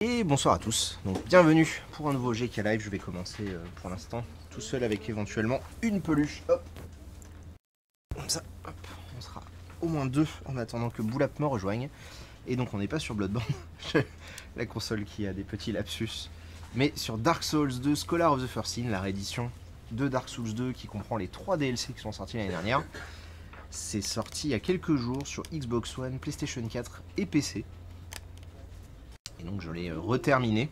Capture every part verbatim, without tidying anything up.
Et bonsoir à tous, donc bienvenue pour un nouveau G K Live. Je vais commencer euh, pour l'instant tout seul avec éventuellement une peluche. Hop. Comme ça, hop. On sera au moins deux en attendant que Boulap me rejoigne. Et donc on n'est pas sur Bloodborne, la console qui a des petits lapsus, mais sur Dark Souls deux Scholar of the First Sin, la réédition de Dark Souls deux qui comprend les trois D L C qui sont sortis l'année dernière. C'est sorti il y a quelques jours sur Xbox One, PlayStation quatre et P C. Et donc je l'ai reterminé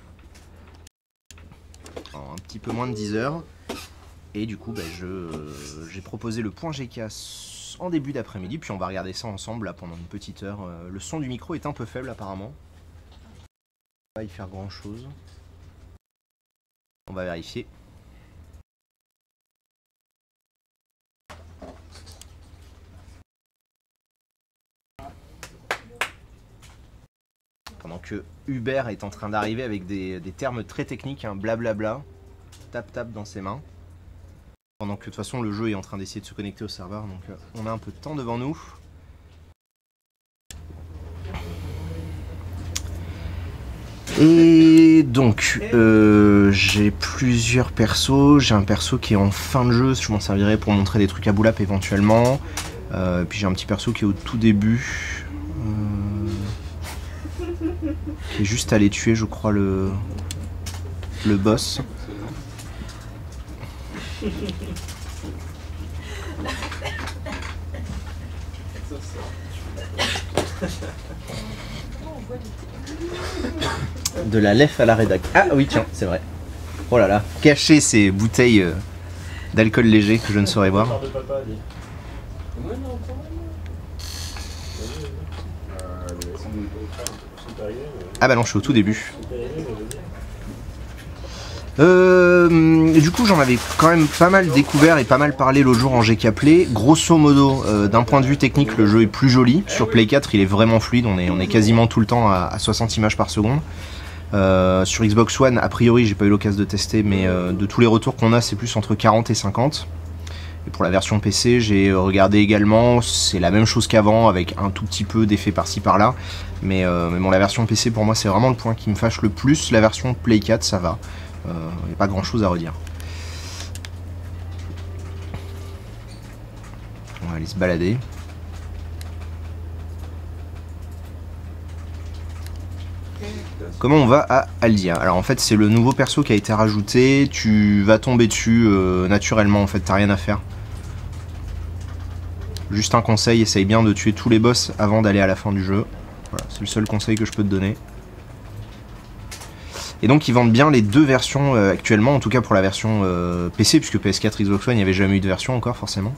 en un petit peu moins de dix heures. Et du coup bah, je, euh, j'ai proposé le point G K en début d'après-midi. Puis on va regarder ça ensemble là, pendant une petite heure. Euh, le son du micro est un peu faible apparemment. On va pas y faire grand chose. On va vérifier. Pendant que Hubert est en train d'arriver avec des, des termes très techniques, hein, blablabla, tap tap dans ses mains. Pendant que de toute façon le jeu est en train d'essayer de se connecter au serveur, donc euh, on a un peu de temps devant nous. Et donc, euh, j'ai plusieurs persos. J'ai un perso qui est en fin de jeu, je m'en servirai pour montrer des trucs à Boulap éventuellement. Euh, puis j'ai un petit perso qui est au tout début. Euh... qui est juste à aller tuer, je crois, le, le boss. De la lef à la rédac. Ah oui, tiens, c'est vrai. Oh là là, cacher ces bouteilles euh, d'alcool léger que je ne saurais boire. Ah bah non, je suis au tout début. Euh, du coup, j'en avais quand même pas mal découvert et pas mal parlé l'autre jour en G K Play. Grosso modo, euh, d'un point de vue technique, le jeu est plus joli. Sur Play quatre, il est vraiment fluide. On est, on est quasiment tout le temps à, à soixante images par seconde. Euh, sur Xbox One, a priori, j'ai pas eu l'occasion de tester, mais euh, de tous les retours qu'on a, c'est plus entre quarante et cinquante. Et pour la version P C, j'ai regardé également, c'est la même chose qu'avant, avec un tout petit peu d'effet par-ci par-là. Mais, euh, mais bon, la version P C, pour moi, c'est vraiment le point qui me fâche le plus. La version Play quatre, ça va. Il euh, n'y a pas grand-chose à redire. On va aller se balader. Comment on va à Aldia? Alors en fait, c'est le nouveau perso qui a été rajouté. Tu vas tomber dessus euh, naturellement, en fait, t'as rien à faire. Juste un conseil, essaye bien de tuer tous les boss avant d'aller à la fin du jeu. Voilà, c'est le seul conseil que je peux te donner. Et donc ils vendent bien les deux versions euh, actuellement, en tout cas pour la version euh, P C, puisque P S quatre, Xbox One, il n'y avait jamais eu de version encore forcément.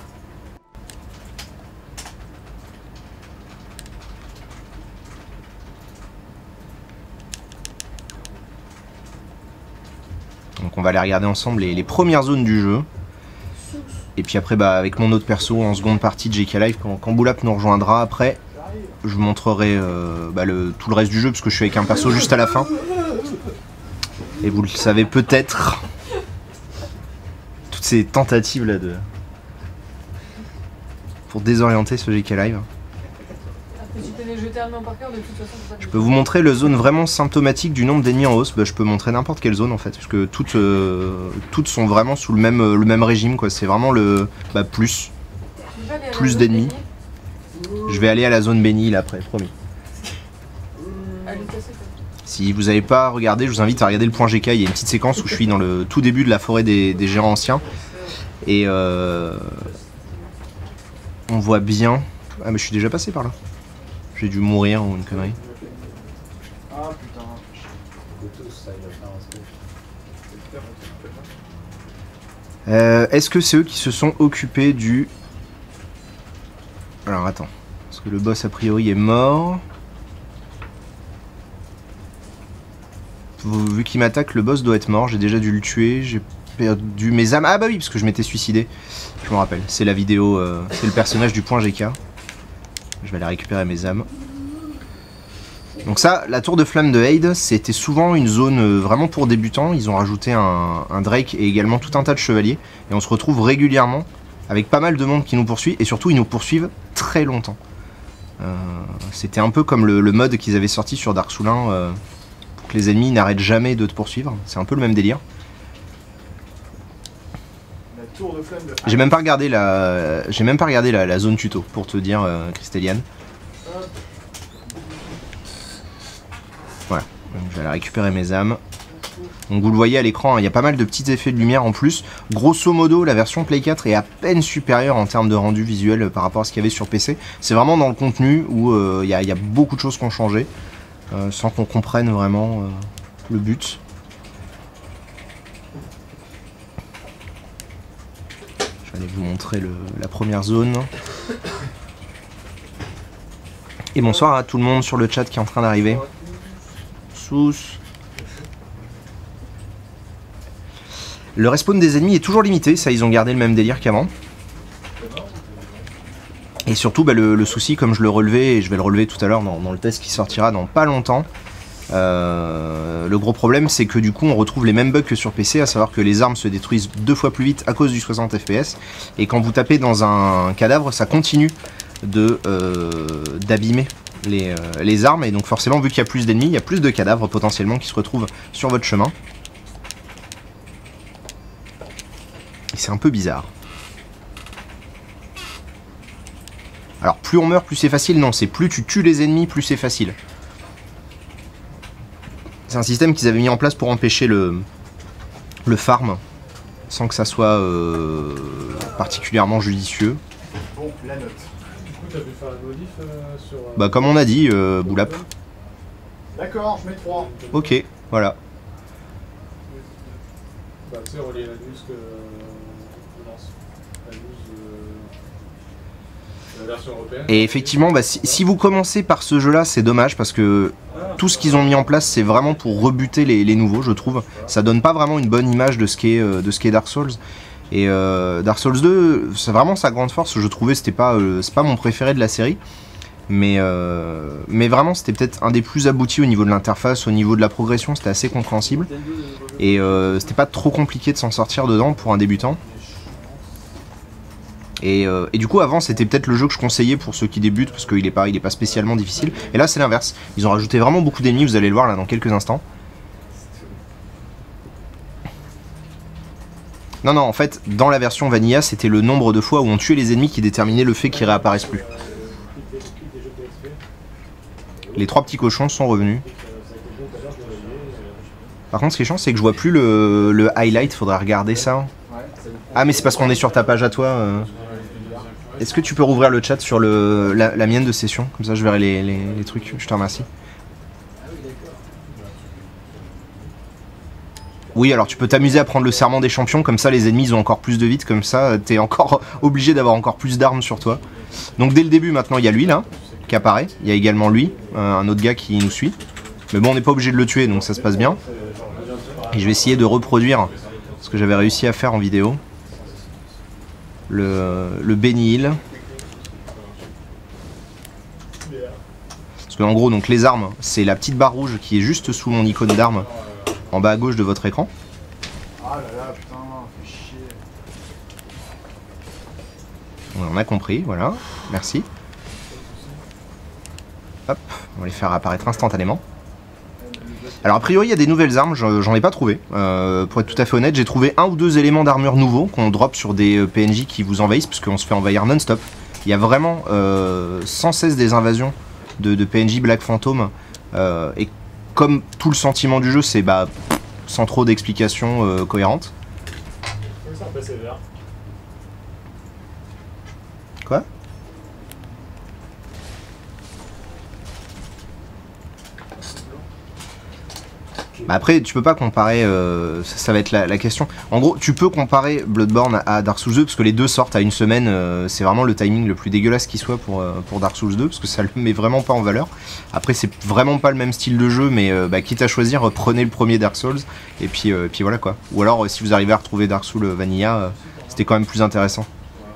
Donc on va aller regarder ensemble les, les premières zones du jeu. Et puis après, bah, avec mon autre perso en seconde partie de G K Live, quand, quand Boulap nous rejoindra après, je vous montrerai euh, bah, le, tout le reste du jeu, parce que je suis avec un perso juste à la fin. Et vous le savez peut-être, toutes ces tentatives là de... pour désorienter ce G K Live. Je peux vous montrer le zone vraiment symptomatique du nombre d'ennemis en hausse. Bah, je peux montrer n'importe quelle zone en fait, parce que toutes, euh, toutes sont vraiment sous le même, le même régime, quoi. C'est vraiment le bah, plus, plus d'ennemis. Je vais aller à la zone bénie là après, promis. Si vous n'avez pas regardé, je vous invite à regarder le point G K. Il y a une petite séquence où je suis dans le tout début de la forêt des, des géants anciens. Et euh, on voit bien... Ah mais je suis déjà passé par là. J'ai dû mourir ou une connerie. Ah putain. Euh, Est-ce que c'est eux qui se sont occupés du... Alors attends. Parce que le boss a priori est mort. Vu qu'il m'attaque, le boss doit être mort. J'ai déjà dû le tuer. J'ai perdu mes âmes. Ah bah oui, parce que je m'étais suicidé. Je me rappelle. C'est la vidéo. Euh, c'est le personnage du point G K. Je vais aller récupérer mes âmes. Donc ça, la tour de flamme de Haid, c'était souvent une zone vraiment pour débutants. Ils ont rajouté un, un Drake et également tout un tas de chevaliers. Et on se retrouve régulièrement avec pas mal de monde qui nous poursuit. Et surtout, ils nous poursuivent très longtemps. Euh, c'était un peu comme le, le mode qu'ils avaient sorti sur Dark Souls un. Euh, les ennemis n'arrêtent jamais de te poursuivre. C'est un peu le même délire. J'ai même pas regardé la, j'ai même pas regardé la, la zone tuto pour te dire, euh, Christeliane. Voilà, donc je vais aller récupérer mes âmes. Donc vous le voyez à l'écran, il y a pas mal de petits effets de lumière en plus. Grosso modo, la version Play quatre est à peine supérieure en termes de rendu visuel par rapport à ce qu'il y avait sur P C. C'est vraiment dans le contenu où euh, il y, y a beaucoup de choses qui ont changé, euh, sans qu'on comprenne vraiment euh, le but. Je vais aller vous montrer le, la première zone. Et bonsoir à tout le monde sur le chat qui est en train d'arriver. Sous. Le respawn des ennemis est toujours limité, ça ils ont gardé le même délire qu'avant. Et surtout bah, le, le souci, comme je le relevais, et je vais le relever tout à l'heure dans, dans le test qui sortira dans pas longtemps, euh, le gros problème c'est que du coup on retrouve les mêmes bugs que sur P C, à savoir que les armes se détruisent deux fois plus vite à cause du soixante F P S, et quand vous tapez dans un cadavre, ça continue de euh, d'abîmer les, euh, les armes, et donc forcément vu qu'il y a plus d'ennemis, il y a plus de cadavres potentiellement qui se retrouvent sur votre chemin. C'est un peu bizarre. Alors plus on meurt, plus c'est facile. Non, c'est plus tu tues les ennemis, plus c'est facile. C'est un système qu'ils avaient mis en place pour empêcher le, le farm, sans que ça soit euh, particulièrement judicieux. Bon, la note. Du coup, tu as pu faire une modif euh, sur... Euh... Bah comme on a dit, euh, Boulap. D'accord, je mets trois. Ok, voilà. Bah tu sais, relier la news que... Et effectivement, bah, si, si vous commencez par ce jeu-là, c'est dommage parce que tout ce qu'ils ont mis en place, c'est vraiment pour rebuter les, les nouveaux, je trouve. Ça donne pas vraiment une bonne image de ce qu'est euh, de ce qu'est Dark Souls. Et euh, Dark Souls deux, c'est vraiment sa grande force. Je trouvais c'était pas euh, c'est pas mon préféré de la série, mais euh, mais vraiment c'était peut-être un des plus aboutis au niveau de l'interface, au niveau de la progression, c'était assez compréhensible et euh, c'était pas trop compliqué de s'en sortir dedans pour un débutant. Et, euh, et du coup avant c'était peut-être le jeu que je conseillais pour ceux qui débutent parce qu'il est pas, il est pas spécialement difficile. Et là c'est l'inverse, ils ont rajouté vraiment beaucoup d'ennemis, vous allez le voir là dans quelques instants. Non non en fait dans la version Vanilla c'était le nombre de fois où on tuait les ennemis qui déterminait le fait qu'ils réapparaissent plus. Les trois petits cochons sont revenus. Par contre ce qui est chiant c'est que je vois plus le, le highlight, faudrait regarder ça. Ah mais c'est parce qu'on est sur ta page à toi. Euh... Est-ce que tu peux rouvrir le chat sur le, la, la mienne de session? Comme ça je verrai les, les, les trucs, je te remercie. Oui alors tu peux t'amuser à prendre le serment des champions, comme ça les ennemis ils ont encore plus de vite, comme ça t'es encore obligé d'avoir encore plus d'armes sur toi. Donc dès le début maintenant il y a lui là, qui apparaît, il y a également lui, un autre gars qui nous suit. Mais bon on n'est pas obligé de le tuer donc ça se passe bien. Et je vais essayer de reproduire ce que j'avais réussi à faire en vidéo. Le, le Benny Hill. Parce que en gros donc les armes c'est la petite barre rouge qui est juste sous mon icône d'arme en bas à gauche de votre écran. Ah là là putain, fais chier. On a compris, voilà, merci. Hop, on va les faire apparaître instantanément. Alors a priori il y a des nouvelles armes, j'en ai pas trouvé, euh, pour être tout à fait honnête, j'ai trouvé un ou deux éléments d'armure nouveaux qu'on drop sur des P N J qui vous envahissent, parce qu'on se fait envahir non-stop. Il y a vraiment euh, sans cesse des invasions de, de P N J Black Phantom, euh, et comme tout le sentiment du jeu c'est bah, sans trop d'explications euh, cohérentes. Quoi ? Bah après tu peux pas comparer, euh, ça, ça va être la, la question. En gros tu peux comparer Bloodborne à, à Dark Souls deux parce que les deux sortent à une semaine, euh, c'est vraiment le timing le plus dégueulasse qui soit pour, euh, pour Dark Souls deux parce que ça le met vraiment pas en valeur. Après c'est vraiment pas le même style de jeu mais euh, bah, quitte à choisir, prenez le premier Dark Souls et puis, euh, et puis voilà quoi. Ou alors euh, si vous arrivez à retrouver Dark Souls Vanilla, euh, c'était quand même plus intéressant.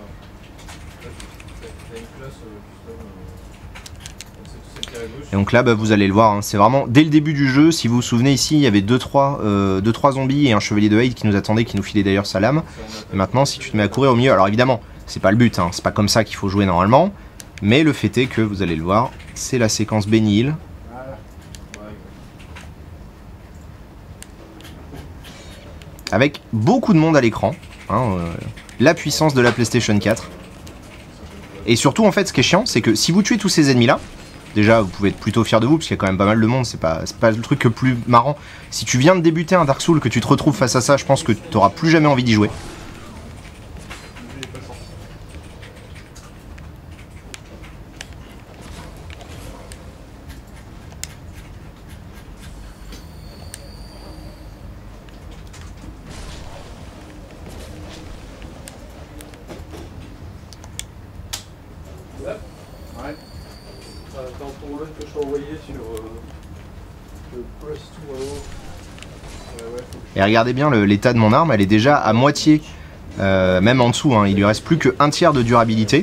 Et donc là bah, vous allez le voir, hein, c'est vraiment dès le début du jeu, si vous vous souvenez ici il y avait deux trois euh, zombies et un chevalier de Hyde qui nous attendait, qui nous filait d'ailleurs sa lame. Et maintenant si tu te mets à courir au milieu, alors évidemment c'est pas le but, hein, c'est pas comme ça qu'il faut jouer normalement, mais le fait est que vous allez le voir, c'est la séquence Benny Hill. avec beaucoup de monde à l'écran. Hein, euh, la puissance de la PlayStation quatre. Et surtout, en fait, ce qui est chiant, c'est que si vous tuez tous ces ennemis-là, déjà, vous pouvez être plutôt fier de vous, parce qu'il y a quand même pas mal de monde, c'est pas, c'est pas le truc le plus marrant. Si tu viens de débuter un Dark Souls, que tu te retrouves face à ça, je pense que tu n'auras plus jamais envie d'y jouer. Ouais. Dans ton run que je t'ai envoyé sur euh, le Press to Arrow. Euh, ouais, Et regardez bien l'état de mon arme, elle est déjà à moitié, euh, même en dessous, hein, il lui reste plus qu'un tiers de durabilité.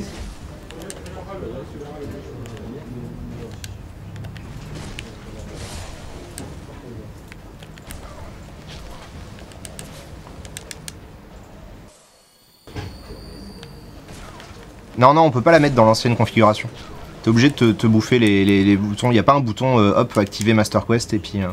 Non, non, on peut pas la mettre dans l'ancienne configuration. T'es obligé de te, te bouffer les, les, les boutons. Il n'y a pas un bouton euh, hop, activer Master Quest et puis... Euh...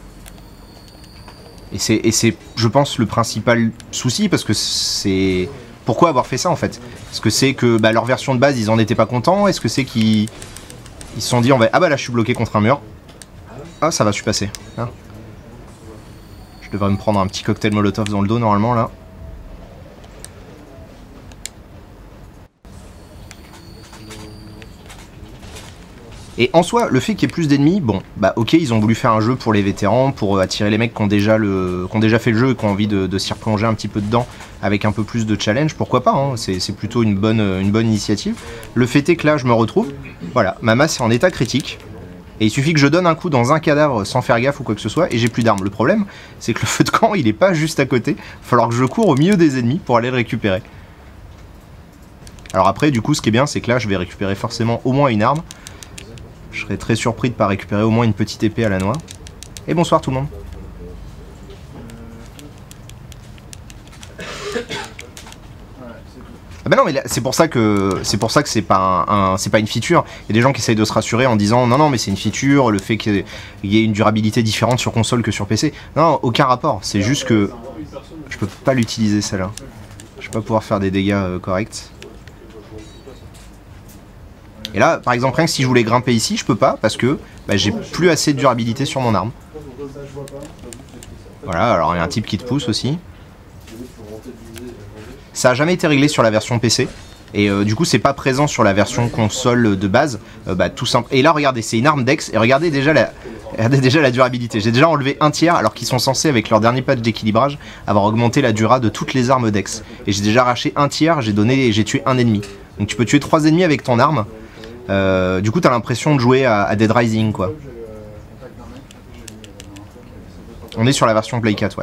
Et c'est, je pense, le principal souci parce que c'est... Pourquoi avoir fait ça en fait? Est-ce que c'est que bah, leur version de base, ils en étaient pas contents? Est-ce que c'est qu'ils ils se sont dit, on va... ah bah là je suis bloqué contre un mur. Ah ça va, je suis passé. Hein, je devrais me prendre un petit cocktail Molotov dans le dos normalement là. Et en soi, le fait qu'il y ait plus d'ennemis, bon, bah ok, ils ont voulu faire un jeu pour les vétérans, pour attirer les mecs qui ont déjà, le, qui ont déjà fait le jeu et qui ont envie de, de s'y replonger un petit peu dedans avec un peu plus de challenge, pourquoi pas, hein, c'est plutôt une bonne, une bonne initiative. Le fait est que là, je me retrouve, voilà, ma masse est en état critique, et il suffit que je donne un coup dans un cadavre sans faire gaffe ou quoi que ce soit, et j'ai plus d'armes. Le problème, c'est que le feu de camp, il est pas juste à côté, il va falloir que je cours au milieu des ennemis pour aller le récupérer. Alors après, du coup, ce qui est bien, c'est que là, je vais récupérer forcément au moins une arme. Je serais très surpris de ne pas récupérer au moins une petite épée à la noix. Et bonsoir tout le monde. Ah bah non, mais c'est pour ça que c'est pour ça que c'est pas un, un c'est pas une feature. Il y a des gens qui essayent de se rassurer en disant non non mais c'est une feature, le fait qu'il y ait une durabilité différente sur console que sur P C. Non, aucun rapport. C'est juste que je peux pas l'utiliser celle-là. Je vais pas pouvoir faire des dégâts euh, corrects. Et là, par exemple, rien que si je voulais grimper ici, je peux pas parce que bah, j'ai plus assez de durabilité sur mon arme. Voilà, alors il y a un type qui te pousse aussi. Ça a jamais été réglé sur la version P C. Et euh, du coup, c'est pas présent sur la version console de base. Euh, bah, tout simple. Et là, regardez, c'est une arme Dex. Et regardez déjà la, regardez déjà la durabilité. J'ai déjà enlevé un tiers alors qu'ils sont censés, avec leur dernier patch d'équilibrage, avoir augmenté la dura de toutes les armes Dex. Et j'ai déjà arraché un tiers, j'ai donné, j'ai tué un ennemi. Donc tu peux tuer trois ennemis avec ton arme. Euh, du coup, t'as l'impression de jouer à, à Dead Rising, quoi. On est sur la version Play quatre, ouais.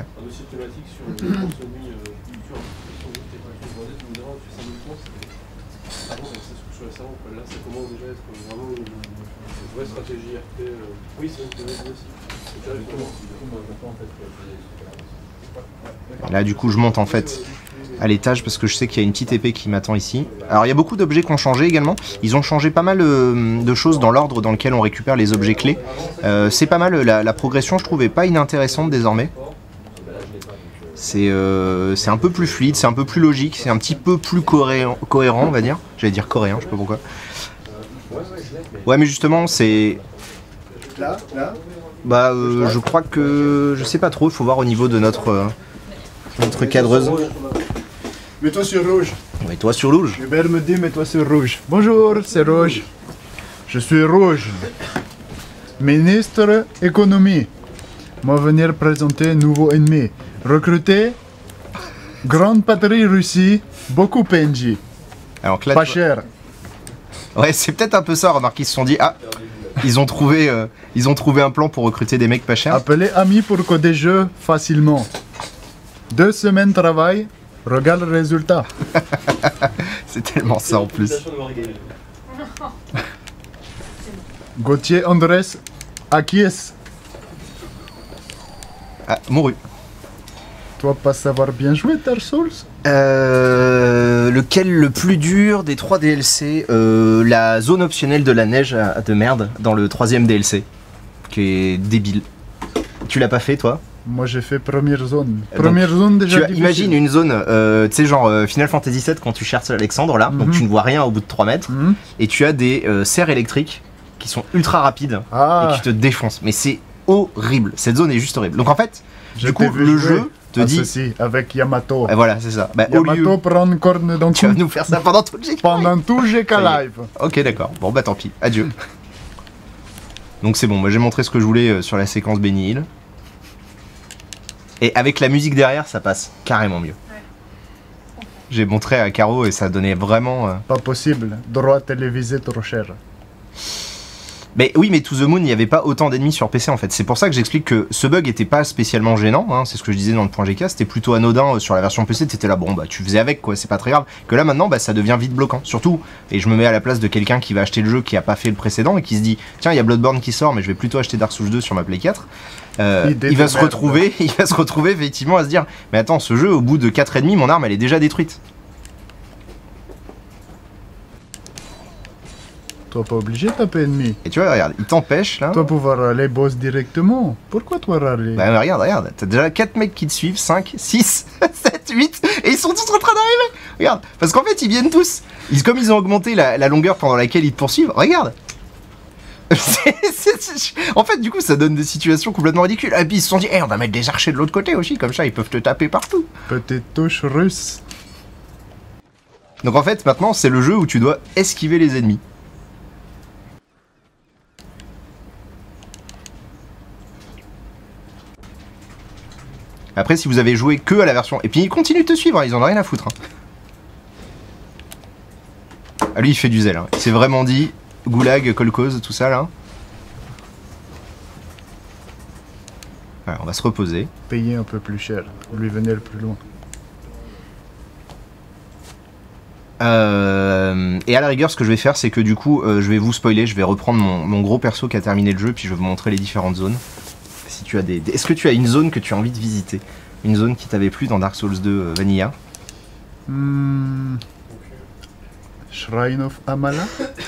Là, du coup, je monte en fait à l'étage parce que je sais qu'il y a une petite épée qui m'attend ici. Alors il y a beaucoup d'objets qui ont changé également. Ils ont changé pas mal euh, de choses dans l'ordre dans lequel on récupère les objets clés. Euh, c'est pas mal, la, la progression je trouvais pas inintéressante désormais. C'est euh, un peu plus fluide, c'est un peu plus logique, c'est un petit peu plus cohérent, cohérent on va dire. J'allais dire coréen, je sais pas pourquoi. Ouais mais justement c'est... Là, là. Bah euh, je crois que... Je sais pas trop, il faut voir au niveau de notre, euh, notre cadreuse. Mets-toi sur rouge. Mets-toi sur rouge. Hubert me dit mets-toi sur rouge. Bonjour, c'est Rouge. Je suis Rouge. Ministre économie. Moi venir présenter nouveau ennemi. Recruter. Grande patrie Russie. Beaucoup P N J. Alors que là, pas tu... cher. Ouais, c'est peut-être un peu ça, remarque, ils se sont dit, ah, ils ont trouvé, euh, ils ont trouvé un plan pour recruter des mecs pas chers. Appelez amis pour coder jeux facilement. Deux semaines de travail. Regarde le résultat. C'est tellement ça en plus. Gauthier Andrés Akies. Ah, mouru. Toi pas savoir bien jouer Dark Souls? Euh, lequel le plus dur des trois D L C? euh, La zone optionnelle de la neige de merde dans le troisième D L C. Qui est débile. Tu l'as pas fait toi? Moi j'ai fait première zone. Donc, Première zone déjà Tu as- difficile. imagine une zone, euh, tu sais, genre euh, Final Fantasy sept quand tu cherches Alexandre là, donc Mhm. tu ne vois rien au bout de trois mètres, Mhm. et tu as des euh, serres électriques qui sont ultra rapides Ah, et qui te défoncent. Mais c'est horrible, cette zone est juste horrible. Donc en fait, je du coup, t'ai vu le jouer jeu te à dit. ceci avec Yamato. Et voilà, c'est ça. Bah, au Yamato lieu, prend une corne dans tu vas tout nous faire ça pendant tout le G K. pendant tout G K Ça y est. Live. Ok, d'accord. Bon, bah tant pis. Adieu. Donc c'est bon, moi j'ai montré ce que je voulais euh, sur la séquence Benny Hill. Et avec la musique derrière, ça passe carrément mieux. J'ai montré à Caro et ça donnait vraiment... euh, Pas possible, droit télévisé trop cher. Mais oui, mais To The Moon, il n'y avait pas autant d'ennemis sur P C en fait. C'est pour ça que j'explique que ce bug était pas spécialement gênant, hein, c'est ce que je disais dans le point G K, c'était plutôt anodin euh, sur la version P C, t'étais là, bon bah tu faisais avec quoi, c'est pas très grave. Que là maintenant, bah ça devient vite bloquant. Surtout, et je me mets à la place de quelqu'un qui va acheter le jeu qui a pas fait le précédent et qui se dit, tiens, il y a Bloodborne qui sort, mais je vais plutôt acheter Dark Souls deux sur ma Play quatre. Euh, Idée il va de se merde. retrouver, il va se retrouver effectivement à se dire, mais attends, ce jeu, au bout de quatre ennemis, mon arme elle est déjà détruite. Toi pas obligé de taper ennemi. Et tu vois, regarde, il t'empêche là. Toi pouvoir aller boss directement. Pourquoi toi râler? Bah mais regarde, regarde, t'as déjà quatre mecs qui te suivent, cinq, six, sept, huit, et ils sont tous en train d'arriver. Regarde, parce qu'en fait ils viennent tous. Ils, comme ils ont augmenté la, la longueur pendant laquelle ils te poursuivent, regarde. C'est- c'est- c'est- en fait du coup ça donne des situations complètement ridicules. Et puis ils se sont dit, eh on va mettre des archers de l'autre côté aussi, comme ça ils peuvent te taper partout. Petite touche russe. Donc en fait maintenant c'est le jeu où tu dois esquiver les ennemis. Après, si vous avez joué que à la version... Et puis, ils continuent de te suivre, hein, ils en ont rien à foutre. Hein. Ah, lui, il fait du zèle. Hein. Il s'est vraiment dit, goulag, kolkhoz, tout ça, là. Voilà, on va se reposer. Payer un peu plus cher. Lui venir plus loin. Euh, et à la rigueur, ce que je vais faire, c'est que du coup, euh, je vais vous spoiler, je vais reprendre mon, mon gros perso qui a terminé le jeu, puis je vais vous montrer les différentes zones. Si tu as des... des- Est-ce que tu as une zone que tu as envie de visiter? Une zone qui t'avait plu dans Dark Souls deux euh, Vanilla? Hmm. Shrine of Amala.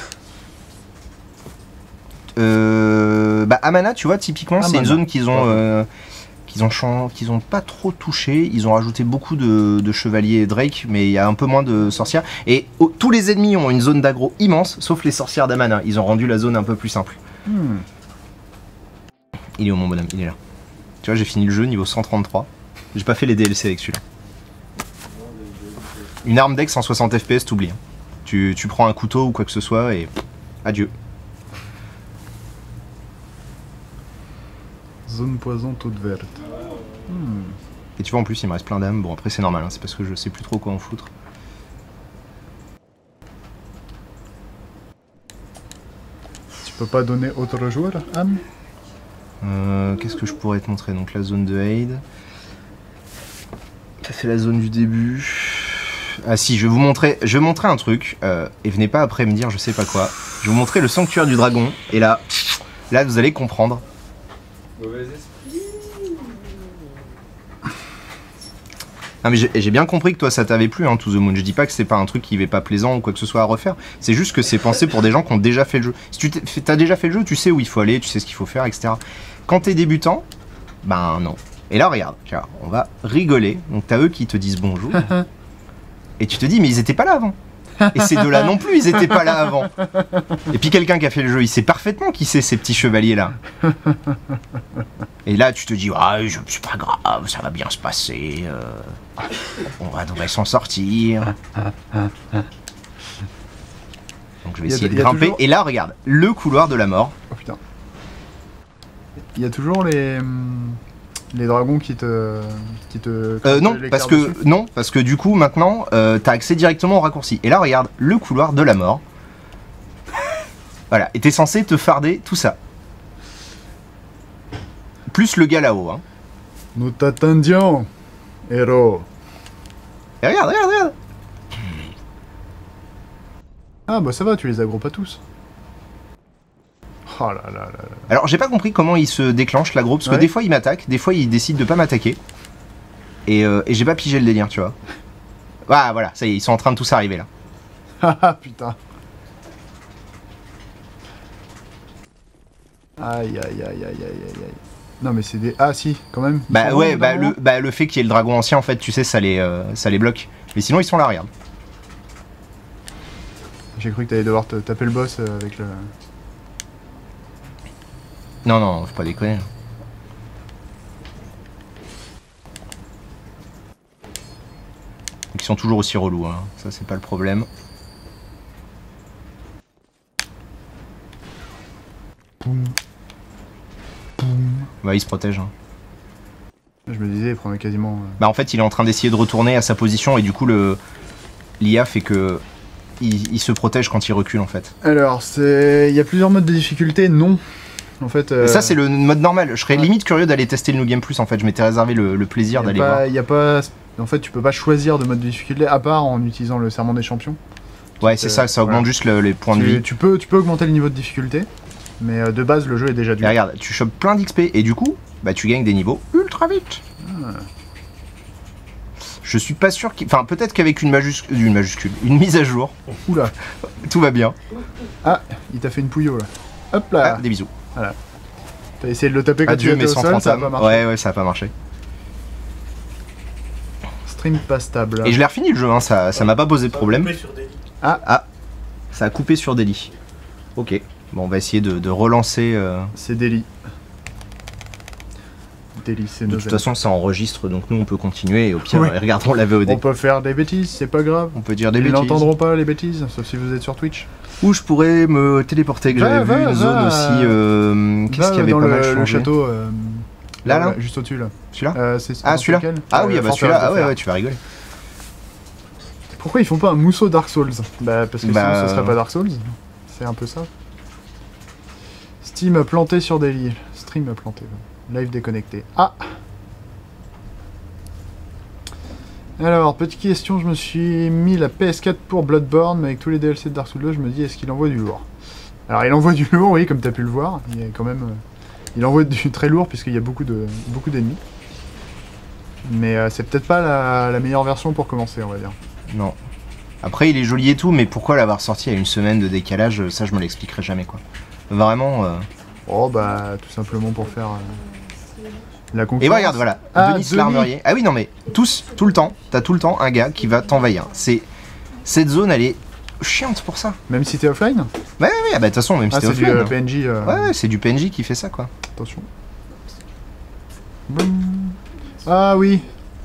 Euh, bah Amana, tu vois, typiquement, c'est une Amana, zone qu'ils ont, pardon. euh, qu'ils ont, chan- qu'ils ont pas trop touché. Ils ont rajouté beaucoup de, de chevaliers Drake, mais il y a un peu moins de sorcières. Et oh, tous les ennemis ont une zone d'aggro immense, sauf les sorcières d'Amana. Ils ont rendu la zone un peu plus simple. Hmm. Il est où mon bonhomme? Il est là. Tu vois, j'ai fini le jeu niveau cent trente-trois. J'ai pas fait les D L C avec celui-là. Une arme deck cent soixante F P S, t'oublies. hein. Tu, tu prends un couteau ou quoi que ce soit et pff, adieu. Zone poison toute verte. Hmm. Et tu vois, en plus, il me reste plein d'âmes. Bon, après, c'est normal, hein, c'est parce que je sais plus trop quoi en foutre. Tu peux pas donner autre joueur, Am? Euh, Qu'est-ce que je pourrais te montrer? Donc, la zone de Aid. Ça, c'est la zone du début. Ah, si, je vais vous montrer, je vais montrer un truc. Euh, et venez pas après me dire je sais pas quoi. Je vais vous montrer le sanctuaire du dragon. Et là, là, vous allez comprendre. Mauvais esprit. Ah mais j'ai j'ai bien compris que toi ça t'avait plu hein, To The Moon. Je dis pas que c'est pas un truc qui est pas plaisant ou quoi que ce soit à refaire. C'est juste que c'est pensé pour des gens qui ont déjà fait le jeu. Si tu t'es- t'as déjà fait le jeu, tu sais où il faut aller, tu sais ce qu'il faut faire, et cetera. Quand t'es débutant, ben non. Et là regarde, tiens, on va rigoler. Donc t'as eux qui te disent bonjour. Et tu te dis mais ils étaient pas là avant. Et ces deux-là non plus, ils étaient pas là avant. Et puis quelqu'un qui a fait le jeu, il sait parfaitement qui c'est ces petits chevaliers là. Et là tu te dis ah je- c'est pas grave, ça va bien se passer. euh, on va devrait s'en sortir. Donc je vais Y a- essayer de y a grimper. toujours- Et là regarde, le couloir de la mort. Oh putain. Il y a toujours les. hum, Les dragons qui te. qui te. Euh, non, les parce cartes que dessus. non, parce que du coup maintenant euh, t'as accès directement au raccourci. Et là regarde, le couloir de la mort. Voilà, et t'es censé te farder tout ça. Plus le gars là-haut. Hein. Nous t'attendions, héros. Et regarde, regarde, regarde. Ah bah ça va, tu les aggro pas tous. Oh là là là là. Alors j'ai pas compris comment il se déclenche l'aggro, parce que Ouais. des fois il m'attaque, des fois il décide de pas m'attaquer. Et, euh, et j'ai pas pigé le délire, tu vois. Ah voilà, ça y est, ils sont en train de tous arriver là. Ah putain. Aïe aïe aïe aïe aïe aïe aïe. Non mais c'est des... Ah si, quand même. Ils Bah sont ouais, là, bah évidemment. le, bah le fait qu'il y ait le dragon ancien, en fait, tu sais, ça les, euh, ça les bloque. Mais sinon, ils sont là, regarde. J'ai cru que t'allais devoir te taper le boss euh, avec le... Non, non, faut pas déconner. Donc ils sont toujours aussi relous, hein. Ça c'est pas le problème. Poum. Poum. Bah il se protège. Hein. Je me disais, il prenait quasiment... euh, Bah en fait il est en train d'essayer de retourner à sa position et du coup le l'I A fait que il, il se protège quand il recule en fait. Alors, c'est... Il y a plusieurs modes de difficulté, non. En fait... euh, Et ça c'est le mode normal. Je serais ouais. limite curieux d'aller tester le New Game Plus en fait. Je m'étais réservé le, le plaisir y a d'aller pas- voir. y a pas... En fait, tu peux pas choisir de mode de difficulté, à part en utilisant le serment des champions. Ouais c'est euh, ça, ça augmente voilà. juste le- les points de Tu, vie. tu peux, tu peux augmenter le niveau de difficulté, mais euh, de base, le jeu est déjà Et dur. regarde, tu chopes plein d'X P et du coup, bah tu gagnes des niveaux ultra vite. Ah. Je suis pas sûr qu'il... Enfin peut-être qu'avec une majuscule, une majuscule, une mise à jour, Oula, tout va bien. ah, il t'a fait une pouillot là. Hop là. Ah, des bisous. T'as essayé de le taper quand Adieu tu mais étais au sans sol, ça a fantôme. pas marché. Ouais ouais ça a pas marché. Stream pas stable. Et je l'ai refini le jeu, hein, ça ça m'a pas posé de problème. Coupé sur des lits. Ça a coupé sur Delhi. Ok. Bon on va essayer de, de relancer. euh, C'est Delhi. Delhi, c'est De nos toute amis. façon ça enregistre donc nous on peut continuer et au pire Oui. euh, regardons la V O D. On peut faire des bêtises, c'est pas grave. On peut dire des Ils bêtises. n'entendront pas les bêtises, sauf si vous êtes sur Twitch. Où je pourrais me téléporter, que Va, j'avais vu va, une zone va. aussi. euh, Qu'est-ce Là, qu'il y avait dans pas le, mal le changé. château. euh, Là, là Juste au-dessus là. Celui-là Euh, c'est- Ah attends, celui-là c'est lequel Ah Euh, oui, ah bah Forteresse celui-là, de ah ouais, Fer. ouais, tu vas rigoler. Pourquoi ils font pas un mousseau Dark Souls? Bah parce que Bah, sinon ce serait pas Dark Souls. C'est un peu ça. Steam a planté sur Delhi. Stream a planté. Live déconnecté. Ah. Alors, petite question, je me suis mis la P S quatre pour Bloodborne, mais avec tous les D L C de Dark Souls deux, je me dis, est-ce qu'il envoie du lourd? Alors, il envoie du lourd, oui, comme tu as pu le voir. Il est quand même... euh, il envoie du très lourd, puisqu'il y a beaucoup de beaucoup d'ennemis. Mais euh, c'est peut-être pas la, la meilleure version pour commencer, on va dire. Non. Après il est joli et tout, mais pourquoi l'avoir sorti à une semaine de décalage, ça je me l'expliquerai jamais quoi. Vraiment. euh, Oh, bah, tout simplement pour faire euh, la concurrence. Et bah, regarde, voilà, Ah, Denis Denis. l'armurier. Ah oui, non, mais tous, tout le temps, t'as tout le temps un gars qui va t'envahir. C'est Cette zone, elle est chiante pour ça. Même si t'es offline? Ouais, ouais, ouais, ah bah de toute façon, même si Ah, t'es c'est du offline. euh, hein. P N J. euh, Ouais, ouais, c'est du P N J qui fait ça, quoi. Attention. Boum. Ah oui.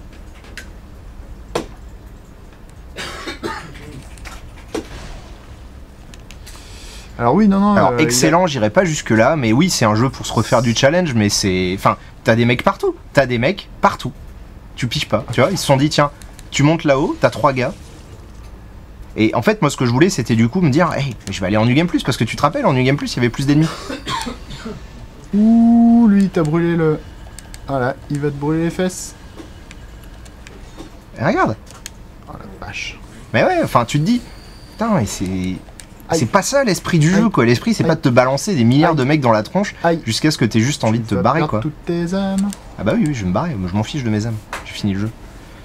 Alors oui, non, non. Alors, euh, il a- excellent, j'irai pas jusque-là, mais oui, c'est un jeu pour se refaire du challenge, mais c'est... Enfin, t'as des mecs partout. T'as des mecs partout. Tu piges pas, tu vois. Ils se sont dit, tiens, tu montes là-haut, t'as trois gars. Et en fait, moi, ce que je voulais, c'était du coup me dire, hey, je vais aller en New Game Plus, parce que tu te rappelles, en New Game Plus, il y avait plus d'ennemis. Ouh, lui, t'as brûlé le... Voilà, il va te brûler les fesses. Et regarde. Oh la vache. Mais ouais, enfin, tu te dis, putain, et c'est... Aïe. C'est pas ça l'esprit du jeu, Aïe. quoi. L'esprit, c'est Aïe. pas de te balancer des milliards Aïe. de mecs dans la tronche Aïe. jusqu'à ce que t'aies juste envie de te Tu vas barrer, perdre quoi. toutes tes âmes. Ah bah oui, oui, je vais me barrer. Moi, je m'en fiche de mes âmes. J'ai fini le jeu.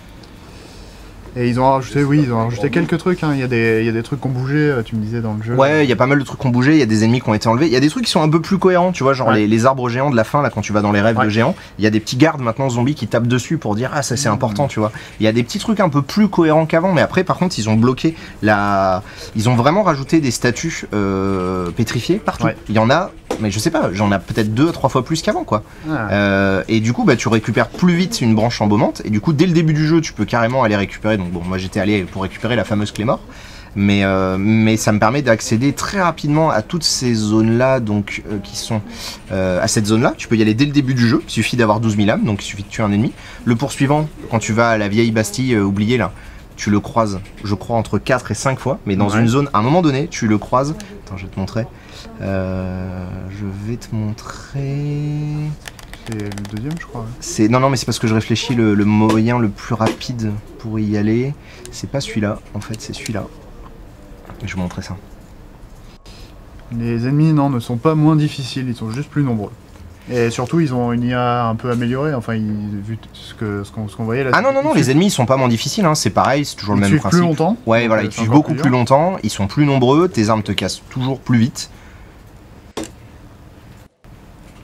Et ils ont rajouté, oui, ils ont rajouté quelques trucs. Hein. Il y a des, il y a des trucs qui ont bougé, euh, tu me disais dans le jeu. Ouais, il y a pas mal de trucs qui ont bougé, il y a des ennemis qui ont été enlevés, il y a des trucs qui sont un peu plus cohérents, tu vois, genre Ouais. les, les arbres géants de la fin, là, quand tu vas dans les rêves Ouais. de géants, il y a des petits gardes maintenant zombies qui tapent dessus pour dire ah ça c'est Mmh. important, tu vois. Il y a des petits trucs un peu plus cohérents qu'avant, mais après par contre ils ont bloqué la... Ils ont vraiment rajouté des statues euh, pétrifiées partout. Ouais. Il y en a, mais je sais pas, j'en ai peut-être deux à trois fois plus qu'avant, quoi. Ah. Euh, et du coup, bah, tu récupères plus vite une branche embaumante. Et du coup, dès le début du jeu, tu peux carrément aller récupérer. Donc, bon, moi j'étais allé pour récupérer la fameuse clé mort. Mais, euh, mais ça me permet d'accéder très rapidement à toutes ces zones-là, donc euh, qui sont euh, à cette zone-là. Tu peux y aller dès le début du jeu. Il suffit d'avoir douze mille âmes, donc il suffit de tuer un ennemi. Le poursuivant, quand tu vas à la vieille Bastille euh, oubliée là, tu le croises, je crois, entre quatre et cinq fois. Mais dans Ouais. une zone, à un moment donné, tu le croises. Attends, je vais te montrer. Euh, je vais te montrer. C'est le deuxième, je crois. ouais. C'est non non mais c'est parce que je réfléchis le, le moyen le plus rapide pour y aller. C'est pas celui-là, en fait, c'est celui-là. Je vais vous montrer ça. Les ennemis, non, ne sont pas moins difficiles, ils sont juste plus nombreux. Et surtout, ils ont une I A un peu améliorée, enfin, ils, vu t- ce que ce qu'on ce qu'on voyait là. Ah non non non, ils les suivent- ennemis ils sont pas moins difficiles, hein. C'est pareil, c'est toujours le ils même suivent principe. plus longtemps. Ouais donc, voilà, euh, ils c'est suivent encore beaucoup dur. plus longtemps, ils sont plus nombreux, tes armes te cassent toujours plus vite.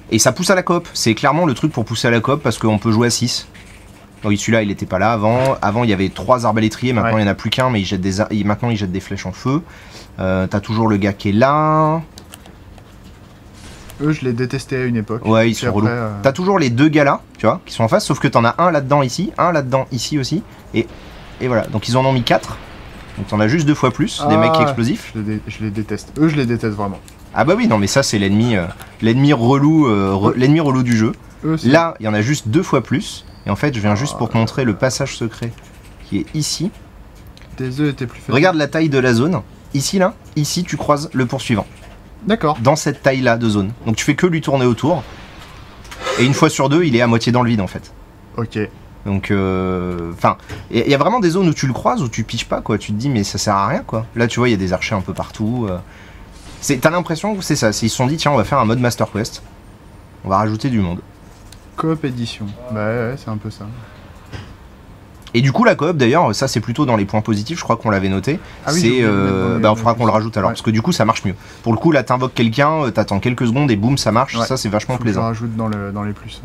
Et ça pousse à la coop. C'est clairement le truc pour pousser à la coop parce qu'on peut jouer à six. Oui, celui-là, il était pas là avant. Avant, il y avait trois arbalétriers. Maintenant, ouais. il n'y en a plus qu'un, mais il jette des ar... maintenant, il jette des flèches en feu. Euh, T'as toujours le gars qui est là. Eux, je les détestais à une époque. Ouais, ils sont relous. Euh... T'as toujours les deux gars là, tu vois, qui sont en face, sauf que t'en as un là-dedans ici, un là-dedans ici aussi. Et, et voilà, donc ils en ont mis quatre. Donc t'en as juste deux fois plus, ah, des mecs explosifs. Je les, dé... je les déteste. Eux, je les déteste vraiment. Ah bah oui, non, mais ça, c'est l'ennemi euh, l'ennemi relou, euh, re... l'ennemi relou du jeu. Eux, là, il y en a juste deux fois plus. Et en fait, je viens juste pour te montrer le passage secret qui est ici. Tes œufs étaient plus faciles. Regarde la taille de la zone. Ici, là, ici, tu croises le poursuivant. D'accord. Dans cette taille-là de zone. Donc tu fais que lui tourner autour. Et une fois sur deux, il est à moitié dans le vide, en fait. Ok. Donc, enfin, euh, il y a vraiment des zones où tu le croises, où tu piges pas, quoi. Tu te dis, mais ça sert à rien, quoi. Là, tu vois, il y a des archers un peu partout. Euh. T'as l'impression que c'est ça. Ils se sont dit, tiens, on va faire un mode Master Quest. On va rajouter du monde. Coop édition. Bah ouais, ouais c'est un peu ça. Et du coup, la coop, d'ailleurs, ça c'est plutôt dans les points positifs, je crois qu'on l'avait noté. Ah oui, c'est, euh, bah, il faudra qu'on le rajoute alors, ouais. Parce que du coup, ça marche mieux. Pour le coup, là, t'invoques quelqu'un, t'attends quelques secondes et boum, ça marche. Ouais. Ça, c'est vachement Faut plaisant. Que je rajoute dans, le, dans les plus.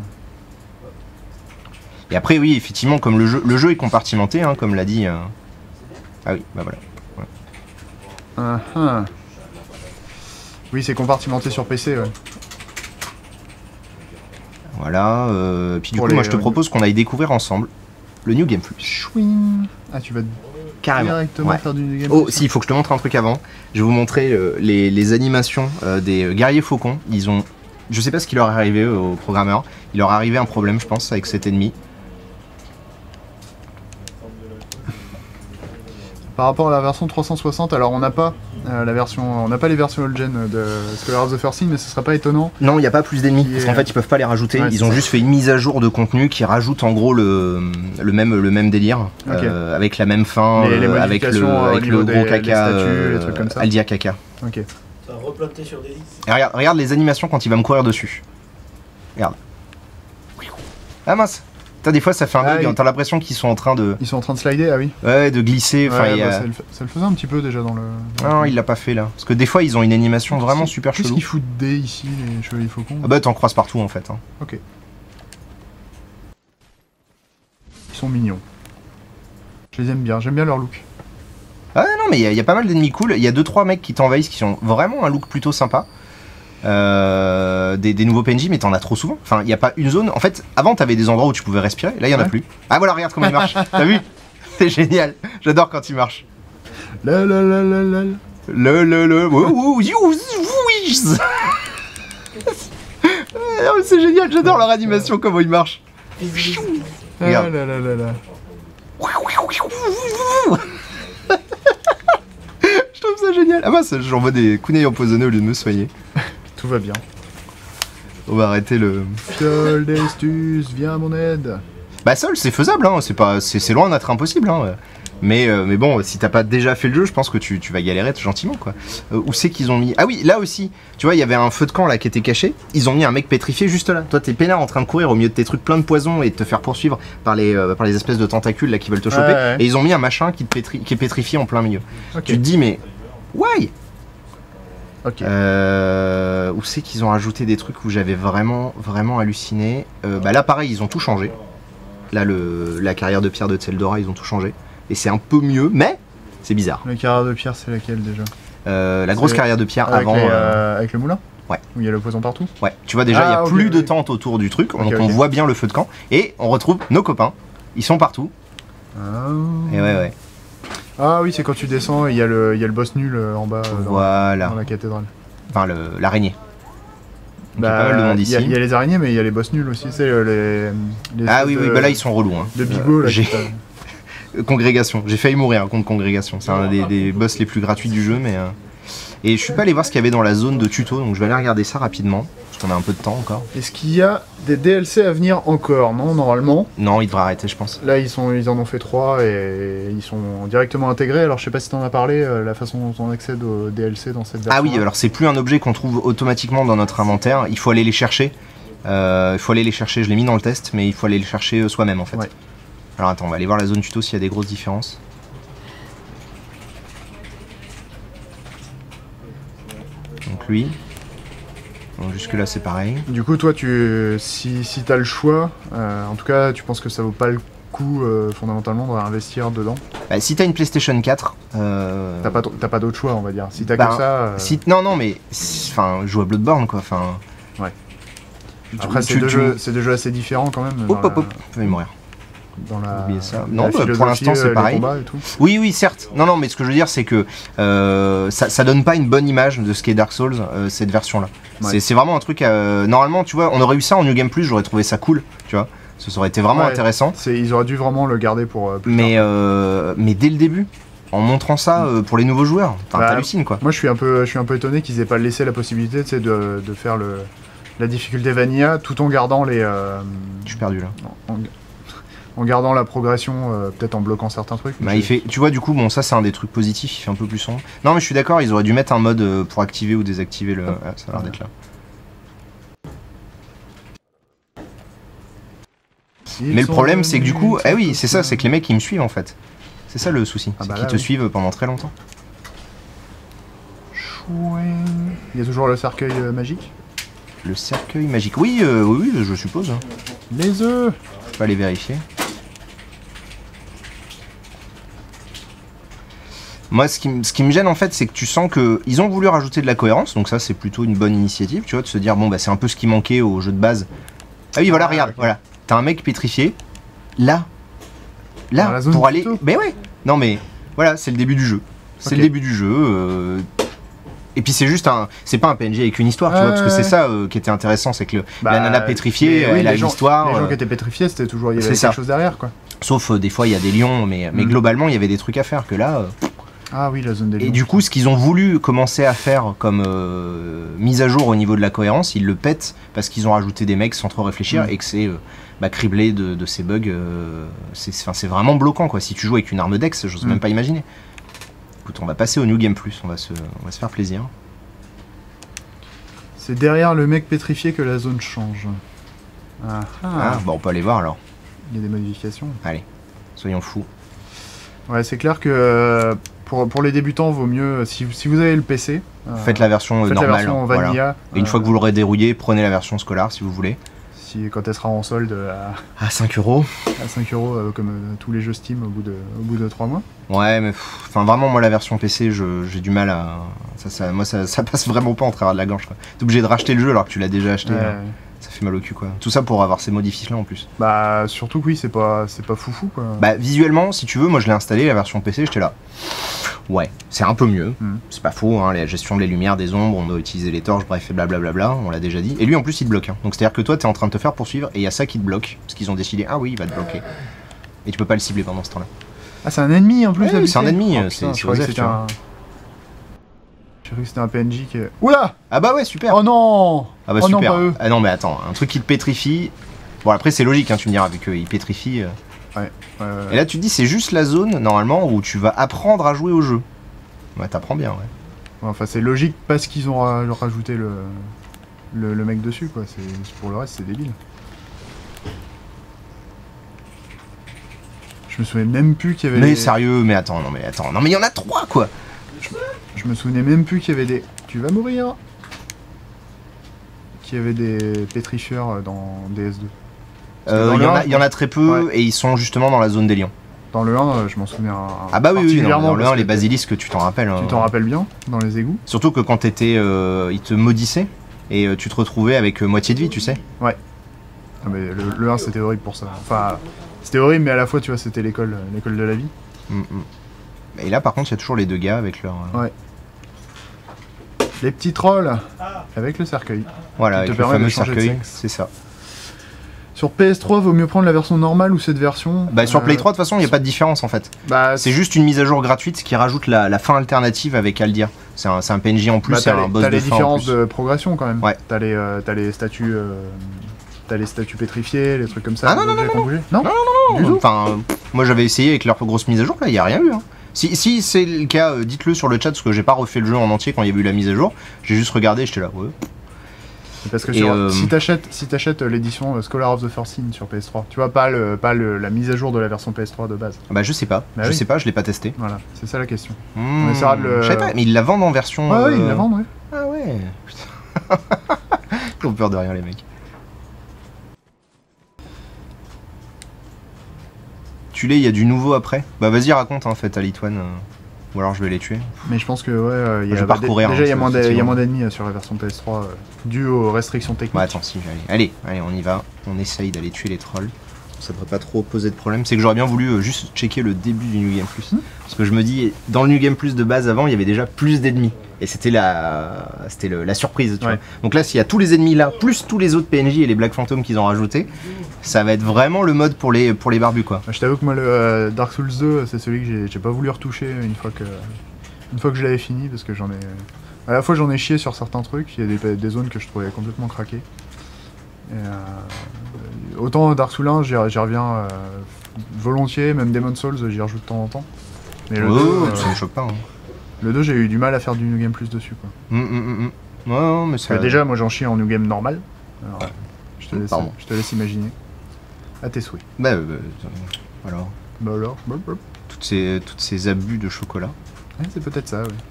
Et après, oui, effectivement, comme le jeu, le jeu est compartimenté, hein, comme l'a dit. Euh... Ah oui, bah voilà. Ouais. Uh -huh. Oui, c'est compartimenté sur P C, ouais. Voilà, euh, puis du Pour coup, les, moi je te euh, propose qu'on aille découvrir ensemble le New Game Plus. Chouing. Ah, tu vas carrément directement ouais. faire du New Game Oh, Plus. si, il faut que je te montre un truc avant. Je vais vous montrer euh, les, les animations euh, des guerriers faucons. Ils ont. Je sais pas ce qui leur est arrivé euh, aux programmeurs. Il leur est arrivé un problème, je pense, avec cet ennemi. Par rapport à la version trois cent soixante, alors on n'a pas euh, la version, on n'a pas les versions old gen de Scholars of the First Sin, mais ce sera pas étonnant. Non, il n'y a pas plus d'ennemis parce qu'en fait ils peuvent pas les rajouter. Ouais, ils ont ça. juste fait une mise à jour de contenu qui rajoute en gros le, le même le même délire okay. euh, avec la même fin, les, les euh, avec le avec le gros des, caca, statues, euh, les trucs comme ça. Aldia caca. Ok. Ça a replanté sur des listes. Et regarde, regarde les animations quand il va me courir dessus. Regarde. Ah mince. T'as des fois ça fait un bug, ah, t'as l'impression qu'ils sont en train de... Ils sont en train de slider, ah oui. Ouais, de glisser, enfin... Ouais, bah, a... ça, le ça le faisait un petit peu déjà dans le... Dans non, le... il l'a pas fait là. Parce que des fois ils ont une animation vraiment super chelou. Qu'est-ce qu'ils foutent des ici, les chevaliers faucons? Ah bah t'en croises partout en fait. Hein. Ok. Ils sont mignons. Je les aime bien, j'aime bien leur look. Ah non mais il y, y a pas mal d'ennemis cool, il y a deux trois mecs qui t'envahissent qui ont vraiment un look plutôt sympa. Euh, des, des nouveaux P N J, mais t'en as trop souvent. Enfin, il n'y a pas une zone. En fait, avant, t'avais des endroits où tu pouvais respirer. Là, il n'y en a ouais. plus. Ah voilà, regarde comment il marche. T'as vu? C'est génial. J'adore quand il marche. La la la la la. Le le le. C'est génial. J'adore leur animation, comment il marche. Regarde. La la la la. Je trouve ça génial. Ah mince, j'envoie des kunai empoisonnés au lieu de me soigner. Tout va bien. On va arrêter le... Sol d'Estus, viens à mon aide. Bah Sol, c'est faisable, hein. C'est pas, c'est loin d'être impossible, hein. Mais, euh, mais bon, si t'as pas déjà fait le jeu, je pense que tu, tu vas galérer gentiment, quoi. Euh, où c'est qu'ils ont mis... Ah oui, là aussi, tu vois, il y avait un feu de camp là qui était caché. Ils ont mis un mec pétrifié juste là. Toi, t'es peinard en train de courir au milieu de tes trucs plein de poison et de te faire poursuivre par les, euh, par les espèces de tentacules là qui veulent te choper. Ouais, ouais. Et ils ont mis un machin qui, te pétri... qui est pétrifié en plein milieu. Okay. Tu te dis, mais... Ouais. Ok. Euh, où c'est qu'ils ont rajouté des trucs où j'avais vraiment, vraiment halluciné. Euh, bah là, pareil, ils ont tout changé. Là, le, la carrière de pierre de Tseldora, ils ont tout changé. Et c'est un peu mieux, mais c'est bizarre. La carrière de pierre, c'est laquelle déjà? euh, La grosse carrière de pierre avec avant. Les, euh, avec le moulin? Ouais. Où il y a le poison partout? Ouais. Tu vois, déjà, il ah, n'y a okay, plus okay. de tentes autour du truc. Okay, donc, okay. on voit bien le feu de camp. Et on retrouve nos copains. Ils sont partout. Ah. Et ouais, ouais. Ah oui, c'est quand tu descends et il y, y a le boss nul en bas voilà. dans, dans la cathédrale. Enfin, l'araignée. Bah, il y, y a les araignées, mais il y a les boss nuls aussi. C'est les, les. Ah oui, oui, bah là ils sont relous. Hein. De Bigot, là. Euh, congrégation. J'ai failli mourir contre Congrégation. C'est un des, des boss les plus gratuits du jeu, mais. Euh... Et je suis pas allé voir ce qu'il y avait dans la zone de tuto, donc je vais aller regarder ça rapidement. Parce qu'on a un peu de temps encore. Est-ce qu'il y a des D L C à venir encore? Non, normalement. Non, il devrait arrêter, je pense. Là, ils, sont, ils en ont fait trois et ils sont directement intégrés. Alors, je sais pas si t'en as parlé, euh, la façon dont on accède aux D L C dans cette version. Ah oui, alors c'est plus un objet qu'on trouve automatiquement dans notre inventaire. Il faut aller les chercher. Euh, il faut aller les chercher. Je l'ai mis dans le test, mais il faut aller les chercher soi-même en fait. Ouais. Alors attends, on va aller voir la zone tuto s'il y a des grosses différences. Donc lui. Donc jusque là c'est pareil. Du coup, toi, tu, si, si t'as le choix, euh, en tout cas, tu penses que ça vaut pas le coup euh, fondamentalement de réinvestir dedans? Bah, si t'as une PlayStation quatre... Euh... T'as pas, t'as pas d'autre choix, on va dire. Si t'as bah, que ça... Euh... Si, non, non, mais... Enfin, joue à Bloodborne, quoi. Enfin... Ouais. Après, c'est tu, deux, tu... jeux, deux jeux assez différents, quand même. Hop, hop, la... hop, je vais mourir. Dans la... ça. la Non, bah, pour l'instant, c'est pareil. Et tout. Oui, oui, certes. Non, non, mais ce que je veux dire, c'est que euh, ça, ça donne pas une bonne image de ce qu'est Dark Souls, euh, cette version-là. Ouais. C'est vraiment un truc... Euh, normalement, tu vois, on aurait eu ça en New Game Plus, j'aurais trouvé ça cool, tu vois. Ça aurait été vraiment ouais, intéressant. Ils auraient dû vraiment le garder pour euh, plus mais, euh, mais dès le début, en montrant ça euh, pour les nouveaux joueurs, enfin, bah, t'hallucines, quoi. Moi, je suis un peu, je suis un peu étonné qu'ils aient pas laissé la possibilité de, de faire le, la difficulté vanilla tout en gardant les... Euh, je suis perdu, là. En, en gardant la progression, euh, peut-être en bloquant certains trucs. Bah, il fait, tu vois, du coup, bon, ça c'est un des trucs positifs, il fait un peu plus sombre. Non, mais je suis d'accord, ils auraient dû mettre un mode euh, pour activer ou désactiver le... Ah, ça a l'air d'être là. Mais le problème, c'est que du coup, eh oui, c'est ça, c'est que les mecs ils me suivent en fait. C'est ça le souci, ah c'est bah qu'ils te oui. suivent pendant très longtemps. Chouing. Il y a toujours le cercueil euh, magique. Le cercueil magique, oui, euh, oui, oui, je suppose. Les œufs. Je peux aller vérifier. Moi, ce qui, ce qui me gêne en fait, c'est que tu sens que ils ont voulu rajouter de la cohérence, donc ça c'est plutôt une bonne initiative, tu vois, de se dire bon bah c'est un peu ce qui manquait au jeu de base. Ah oui, voilà, ah, regarde, okay. Voilà. T'as un mec pétrifié, là, là, pour aller... Plutôt. Mais ouais. Non mais, voilà, c'est le début du jeu. C'est okay. le début du jeu. Euh... Et puis c'est juste un... C'est pas un P N J avec une histoire, tu euh... vois, parce que c'est ça euh, qui était intéressant, c'est que le... bah, la nana pétrifiée, oui, elle a une histoire... Les gens qui étaient pétrifiés, c'était toujours... Il y avait quelque ça. chose derrière, quoi. Sauf, euh, des fois, il y a des lions, mais, mais mm. globalement, il y avait des trucs à faire, que là... Euh... Ah oui, la zone des lions. Et du coup, ce qu'ils ont voulu commencer à faire comme euh, mise à jour au niveau de la cohérence, ils le pètent, parce qu'ils ont rajouté des mecs sans trop réfléchir, mm. et que c'est... Euh, Bah, criblé de, de ces bugs, euh, c'est vraiment bloquant quoi. Si tu joues avec une arme Dex, j'ose mm. même pas imaginer. Écoute, on va passer au New Game Plus, on va se, on va se faire plaisir. C'est derrière le mec pétrifié que la zone change. Ah, ah. ah bah on peut aller voir alors. Il y a des modifications. Allez, soyons fous. Ouais, c'est clair que pour, pour les débutants, vaut mieux, si, si vous avez le P C... Faites la version faites normale. La version vanilla. Voilà. Et une euh, fois que vous l'aurez dérouillé, prenez la version scolaire si vous voulez. Quand elle sera en solde à, à cinq euros. À cinq euros, euh, comme euh, tous les jeux Steam au bout de, au bout de trois mois. Ouais, mais enfin vraiment, moi la version P C, j'ai du mal à. Ça, ça, moi, ça, ça passe vraiment pas en travers de la gorge. T'es obligé de racheter le jeu alors que tu l'as déjà acheté. Ouais. Ça fait mal au cul, quoi. Tout ça pour avoir ces modifications là en plus. Bah, surtout que oui, c'est pas, c'est pas foufou, quoi. Bah, visuellement, si tu veux, moi je l'ai installé, la version P C, j'étais là. Ouais, c'est un peu mieux, mmh. c'est pas faux, hein, la gestion des lumières, des ombres, on doit utiliser les torches, bref, et blablabla, on l'a déjà dit. Et lui en plus il te bloque, hein. Donc c'est à dire que toi t'es en train de te faire poursuivre et il y a ça qui te bloque, parce qu'ils ont décidé, ah oui, il va te bloquer. Et tu peux pas le cibler pendant ce temps-là. Ah, c'est un ennemi en plus, ouais, c'est un ennemi, oh, c'est Joseph, tu vois. J'ai cru que c'était un P N J qui... Oula! Ah bah ouais, super! Oh non! Ah bah oh super! Non, pas eux. Ah non mais attends, un truc qui te pétrifie... Bon après c'est logique, hein, tu me diras, vu qu'il pétrifie... Euh... Ouais, ouais, ouais. Et là tu te dis, c'est juste la zone, normalement, où tu vas apprendre à jouer au jeu. Ouais, t'apprends bien, ouais. ouais enfin, c'est logique parce qu'ils ont ra rajouté le, le, le mec dessus, quoi. Pour le reste, c'est débile. Je me souvenais même plus qu'il y avait... Mais des... sérieux, mais attends, non mais attends, non mais il y en a trois, quoi. Je, je me souvenais même plus qu'il y avait des... Tu vas mourir. Qu'il y avait des pétrifieurs dans D S deux. Euh, il y, y en a très peu, ouais. Et ils sont justement dans la zone des lions. Dans le un, je m'en souviens. Ah bah oui, oui non, dans le un, les basilisques, tu t'en rappelles. Tu t'en rappelles bien, dans les égouts. Surtout que quand t'étais, euh, ils te maudissaient, et euh, tu te retrouvais avec euh, moitié de vie, tu sais. Ouais. Ah, mais le, le un, c'était horrible pour ça. Enfin, c'était horrible, mais à la fois, tu vois, c'était l'école l'école de la vie. Mm -hmm. Et là, par contre, il y a toujours les deux gars avec leur... Euh... Ouais. Les petits trolls, avec le cercueil. Voilà, avec le fameux cercueil, c'est ça. Sur P S trois, vaut mieux prendre la version normale ou cette version? Bah sur Play trois, de toute façon, il n'y a pas de différence en fait. Bah, c'est juste une mise à jour gratuite qui rajoute la, la fin alternative avec Aldir. C'est un, un P N J en plus, bah, c'est un boss de fin en plus. T'as les différences de progression quand même. Ouais. T'as les, euh, t'as les statues... Euh, t'as les statues pétrifiées, les trucs comme ça. Ah non, non, non, non, non, non, non, non, non, non. Enfin, euh, moi j'avais essayé avec leur grosse mise à jour, là, il n'y a rien eu. Hein. Si, si c'est le cas, euh, dites-le sur le chat, parce que j'ai pas refait le jeu en entier quand il y a eu la mise à jour. J'ai juste regardé, j'étais là, ouais. Parce que sur, euh... si t'achètes si t'achètes l'édition Scholar of the Forcing sur P S trois, tu vois pas le pas le, la mise à jour de la version P S trois de base. Bah je sais pas, bah, je oui. sais pas, je l'ai pas testé. Voilà, c'est ça la question. Mmh, on essaiera de le... Je sais pas, mais ils la vendent en version. Ah euh... oui, ils la vendent, oui. Ah ouais. Ils ont peur de rien, les mecs. Tu l'es, il y a du nouveau après. Bah vas-y, raconte en fait à Lituane. Euh... Ou alors je vais les tuer. Mais je pense que ouais, euh, il y a je vais pas recourir, déjà il hein, y a moins d'ennemis euh, sur la version P S trois euh, dû aux restrictions techniques. Ouais, attends, si, allez, allez, allez, on y va. On essaye d'aller tuer les trolls. Ça devrait pas trop poser de problème. C'est que j'aurais bien voulu euh, juste checker le début du New Game Plus. Mmh. Parce que je me dis, dans le New Game Plus de base avant, il y avait déjà plus d'ennemis. Et c'était la, c'était la surprise, tu ouais. vois. Donc là, s'il y a tous les ennemis là, plus tous les autres P N J et les Black Phantom qu'ils ont rajoutés, ça va être vraiment le mode pour les, pour les barbus, quoi. Je t'avoue que moi, le euh, Dark Souls deux, c'est celui que j'ai pas voulu retoucher une fois que, une fois que je l'avais fini, parce que j'en ai... À la fois, j'en ai chié sur certains trucs, il y a des, des zones que je trouvais complètement craquées. Et, euh, autant Dark Souls un, j'y reviens euh, volontiers, même Demon's Souls, j'y rejoue de temps en temps. Mais le oh, deux, euh, ça me choque pas. Hein. Le deux, j'ai eu du mal à faire du New Game Plus dessus, quoi. Mm, mm, mm. Ouais, non, mais ça... Déjà, moi j'en chie en New Game normal. Alors, ouais. je, te laisse, je te laisse imaginer. À tes souhaits. Bah, euh, bah alors. Bah alors, bah, bah. Toutes ces, toutes ces abus de chocolat. Ouais, c'est peut-être ça, oui.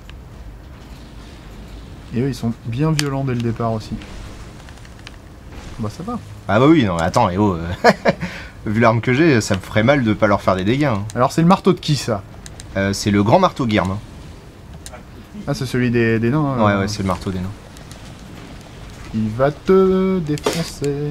Et eux, ils sont bien violents dès le départ aussi. Bah ça va. Ah bah oui, non, attends, et oh, euh, vu l'arme que j'ai, ça me ferait mal de pas leur faire des dégâts. Hein. Alors c'est le marteau de qui, ça? euh, C'est le grand marteau Girm. Ah, c'est celui des, des nains. Ouais, euh... ouais, c'est le marteau des nains. Il va te défoncer.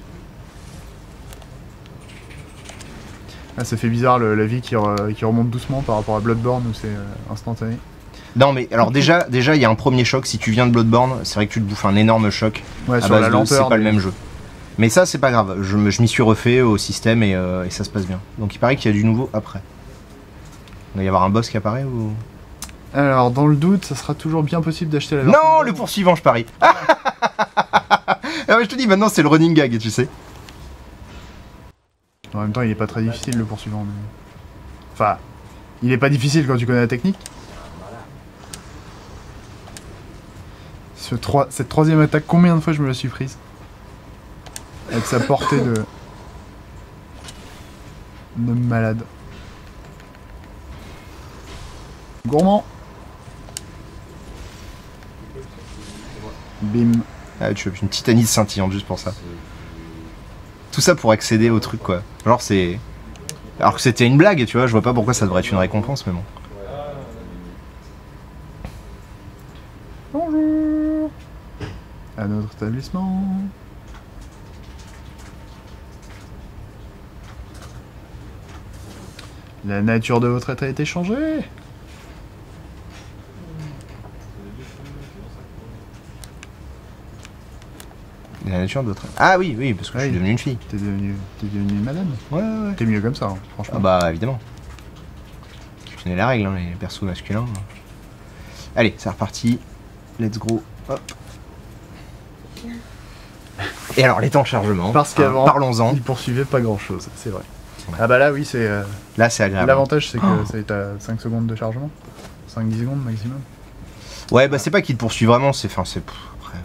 Ah, ça fait bizarre le, la vie qui, re, qui remonte doucement par rapport à Bloodborne où c'est euh, instantané. Non mais alors déjà, déjà il y a un premier choc. Si tu viens de Bloodborne, c'est vrai que tu te bouffes un énorme choc. Ouais, à sur base la de, lenteur. c'est pas mais... le même jeu. Mais ça c'est pas grave. Je, je m'y suis refait au système et, euh, et ça se passe bien. Donc il paraît qu'il y a du nouveau après. Il va y avoir un boss qui apparaît ou... Alors dans le doute, ça sera toujours bien possible d'acheter la version. Non, le poursuivant, je parie. Ah ouais, je te dis maintenant c'est le running gag, tu sais. En même temps, il est pas très difficile le poursuivant. Mais... Enfin, il est pas difficile quand tu connais la technique. Ce trois... Cette troisième attaque, combien de fois je me la suis prise? Avec sa portée de... de malade. Gourmand. Bim. Ah, tu as une titanite scintillante juste pour ça. Tout ça pour accéder au truc, quoi. Genre c'est... Alors que c'était une blague, tu vois, je vois pas pourquoi ça devrait être une récompense, mais bon. Bonjour. À notre établissement. La nature de votre état a été changée. La nature de votre... Ah oui, oui, parce que ouais, je suis devenu une fille. T'es devenu, t'es devenu une madame. Ouais, ouais. T'es mieux comme ça, hein, franchement. Ah bah, évidemment. Tu connais la règle, hein, les persos masculins. Allez, c'est reparti. Let's go. Hop. Et alors, les temps de chargement. Parce qu'avant, hein, parlons-en. il poursuivait pas grand-chose, c'est vrai. Ouais. Ah bah là, oui, c'est... Euh... Là, c'est agréable. L'avantage, c'est que oh. ça est à cinq secondes de chargement. cinq dix secondes maximum. Ouais, bah c'est pas qu'il te poursuit vraiment, c'est... Enfin, c'est... Après...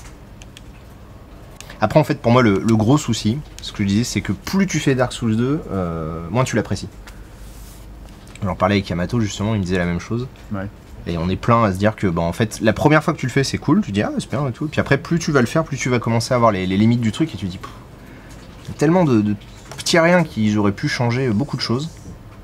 Après, en fait, pour moi, le, le gros souci, ce que je disais, c'est que plus tu fais Dark Souls deux, euh, moins tu l'apprécies. J'en parlais avec Yamato, justement, il me disait la même chose. Ouais. Et on est plein à se dire que, bah, en fait, la première fois que tu le fais, c'est cool, tu dis, ah, c'est bien et tout. Puis après, plus tu vas le faire, plus tu vas commencer à avoir les, les limites du truc, et tu dis, il y a tellement de, de petits riens qui auraient pu changer beaucoup de choses.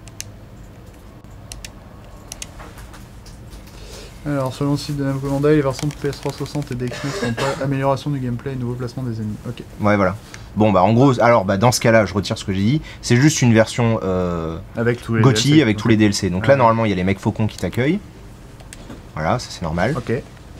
Alors, selon le site de Namco Bandai, les versions de P S trois soixante et D X neuf sont pas amélioration du gameplay et nouveau placement des ennemis. Ok. Ouais, voilà. Bon, bah, en gros, alors, bah, dans ce cas-là, je retire ce que j'ai dit. C'est juste une version euh, avec tous les Gotti, D L C, avec okay. tous les D L C. Donc ouais. là, normalement, il y a les mecs faucons qui t'accueillent. Voilà, ça c'est normal. Ok.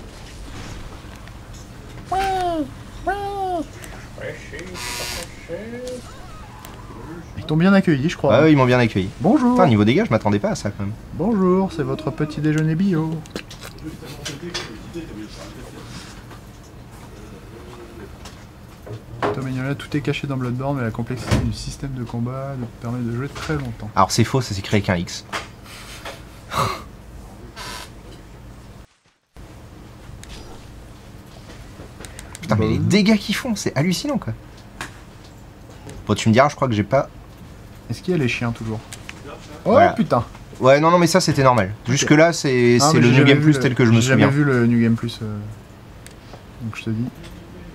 Ils t'ont bien accueilli, je crois. Ah, hein. Ils m'ont bien accueilli. Bonjour. Putain, niveau dégâts, je m'attendais pas à ça quand même. Bonjour, c'est votre petit déjeuner bio. Tom Mignola, tout est caché dans Bloodborne, mais la complexité du système de combat nous permet de jouer très longtemps. Alors c'est faux, ça s'écrit avec un X. Putain, mais les dégâts qu'ils font, c'est hallucinant quoi. Bon, tu me diras, je crois que j'ai pas... Est-ce qu'il y a les chiens toujours? Oh voilà. Putain. Ouais, non, non, mais ça c'était normal. Okay. Jusque là, c'est le New Game Plus tel que je me souviens. J'ai jamais vu le New Game Plus, euh... donc je te dis.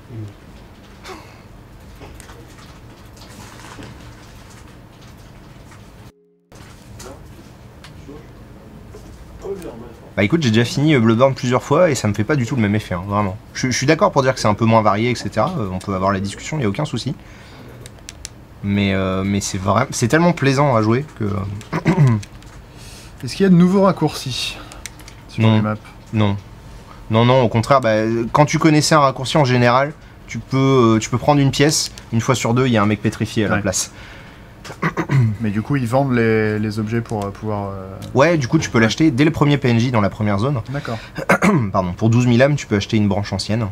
Bah écoute, j'ai déjà fini Bloodborne plusieurs fois et ça me fait pas du tout le même effet, hein, vraiment. Je, je suis d'accord pour dire que c'est un peu moins varié, et cetera. Euh, on peut avoir la discussion, il n'y a aucun souci. Mais, euh, mais c'est vraiment, c'est tellement plaisant à jouer que... Est-ce qu'il y a de nouveaux raccourcis sur Non. les maps? Non. Non, non, au contraire, bah, quand tu connaissais un raccourci en général, tu peux, euh, tu peux prendre une pièce, une fois sur deux, il y a un mec pétrifié à Ouais. la place. Mais du coup, ils vendent les, les objets pour euh, pouvoir... euh, Ouais, du coup, tu peux l'acheter dès le premier P N J dans la première zone. D'accord. Pardon, pour douze mille âmes, tu peux acheter une branche ancienne.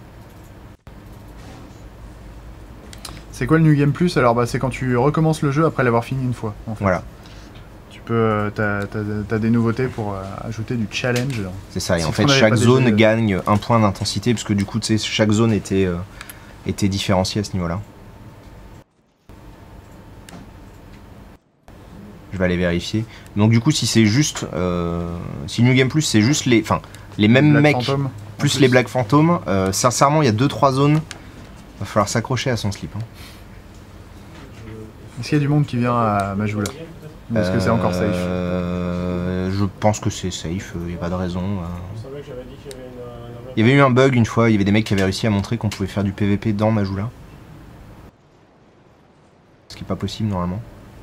C'est quoi le New Game Plus? Alors, bah, c'est quand tu recommences le jeu après l'avoir fini une fois. En fait. Voilà, Tu peux... euh, T'as t'as- t'as des nouveautés pour euh, ajouter du challenge. c'est ça. Et Si en on fait, avait chaque pas déjà zone de- gagne un point d'intensité, parce que du coup, tu sais, chaque zone était, euh, était différenciée à ce niveau-là. Je vais aller vérifier. Donc du coup, si c'est juste... Euh, si New Game Plus, c'est juste les... Enfin, les mêmes Black mecs, Phantom, en plus les Black Phantom, euh, sincèrement, il y a deux trois zones. Va falloir s'accrocher à son slip. Hein. Est-ce qu'il y a du monde qui vient à Majula? Ou est-ce que c'est encore safe? Euh, Je pense que c'est safe, il n'y a pas de raison. euh. Je savais que j'avais dit qu'il y avait une, une... Il y avait eu un bug une fois, il y avait des mecs qui avaient réussi à montrer qu'on pouvait faire du P V P dans Majula. Ce qui n'est pas possible normalement.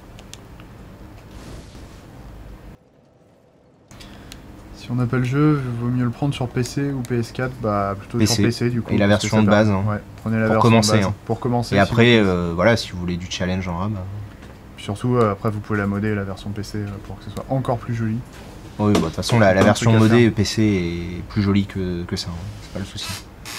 Si on n'a pas le jeu, il vaut mieux le prendre sur P C ou P S quatre, bah plutôt P C. sur P C du coup. Et la parce que version ça de permet- base, hein. Ouais, prenez la Pour version commencer, de base hein. pour commencer. Et si après, vous- euh, voilà, si vous voulez du challenge en RAM. Surtout euh, après vous pouvez la modder la version P C euh, pour que ce soit encore plus joli. Oui, bah, de toute façon, la, la Un version truc à modée faire. P C est plus jolie que, que ça, hein. C'est pas le souci.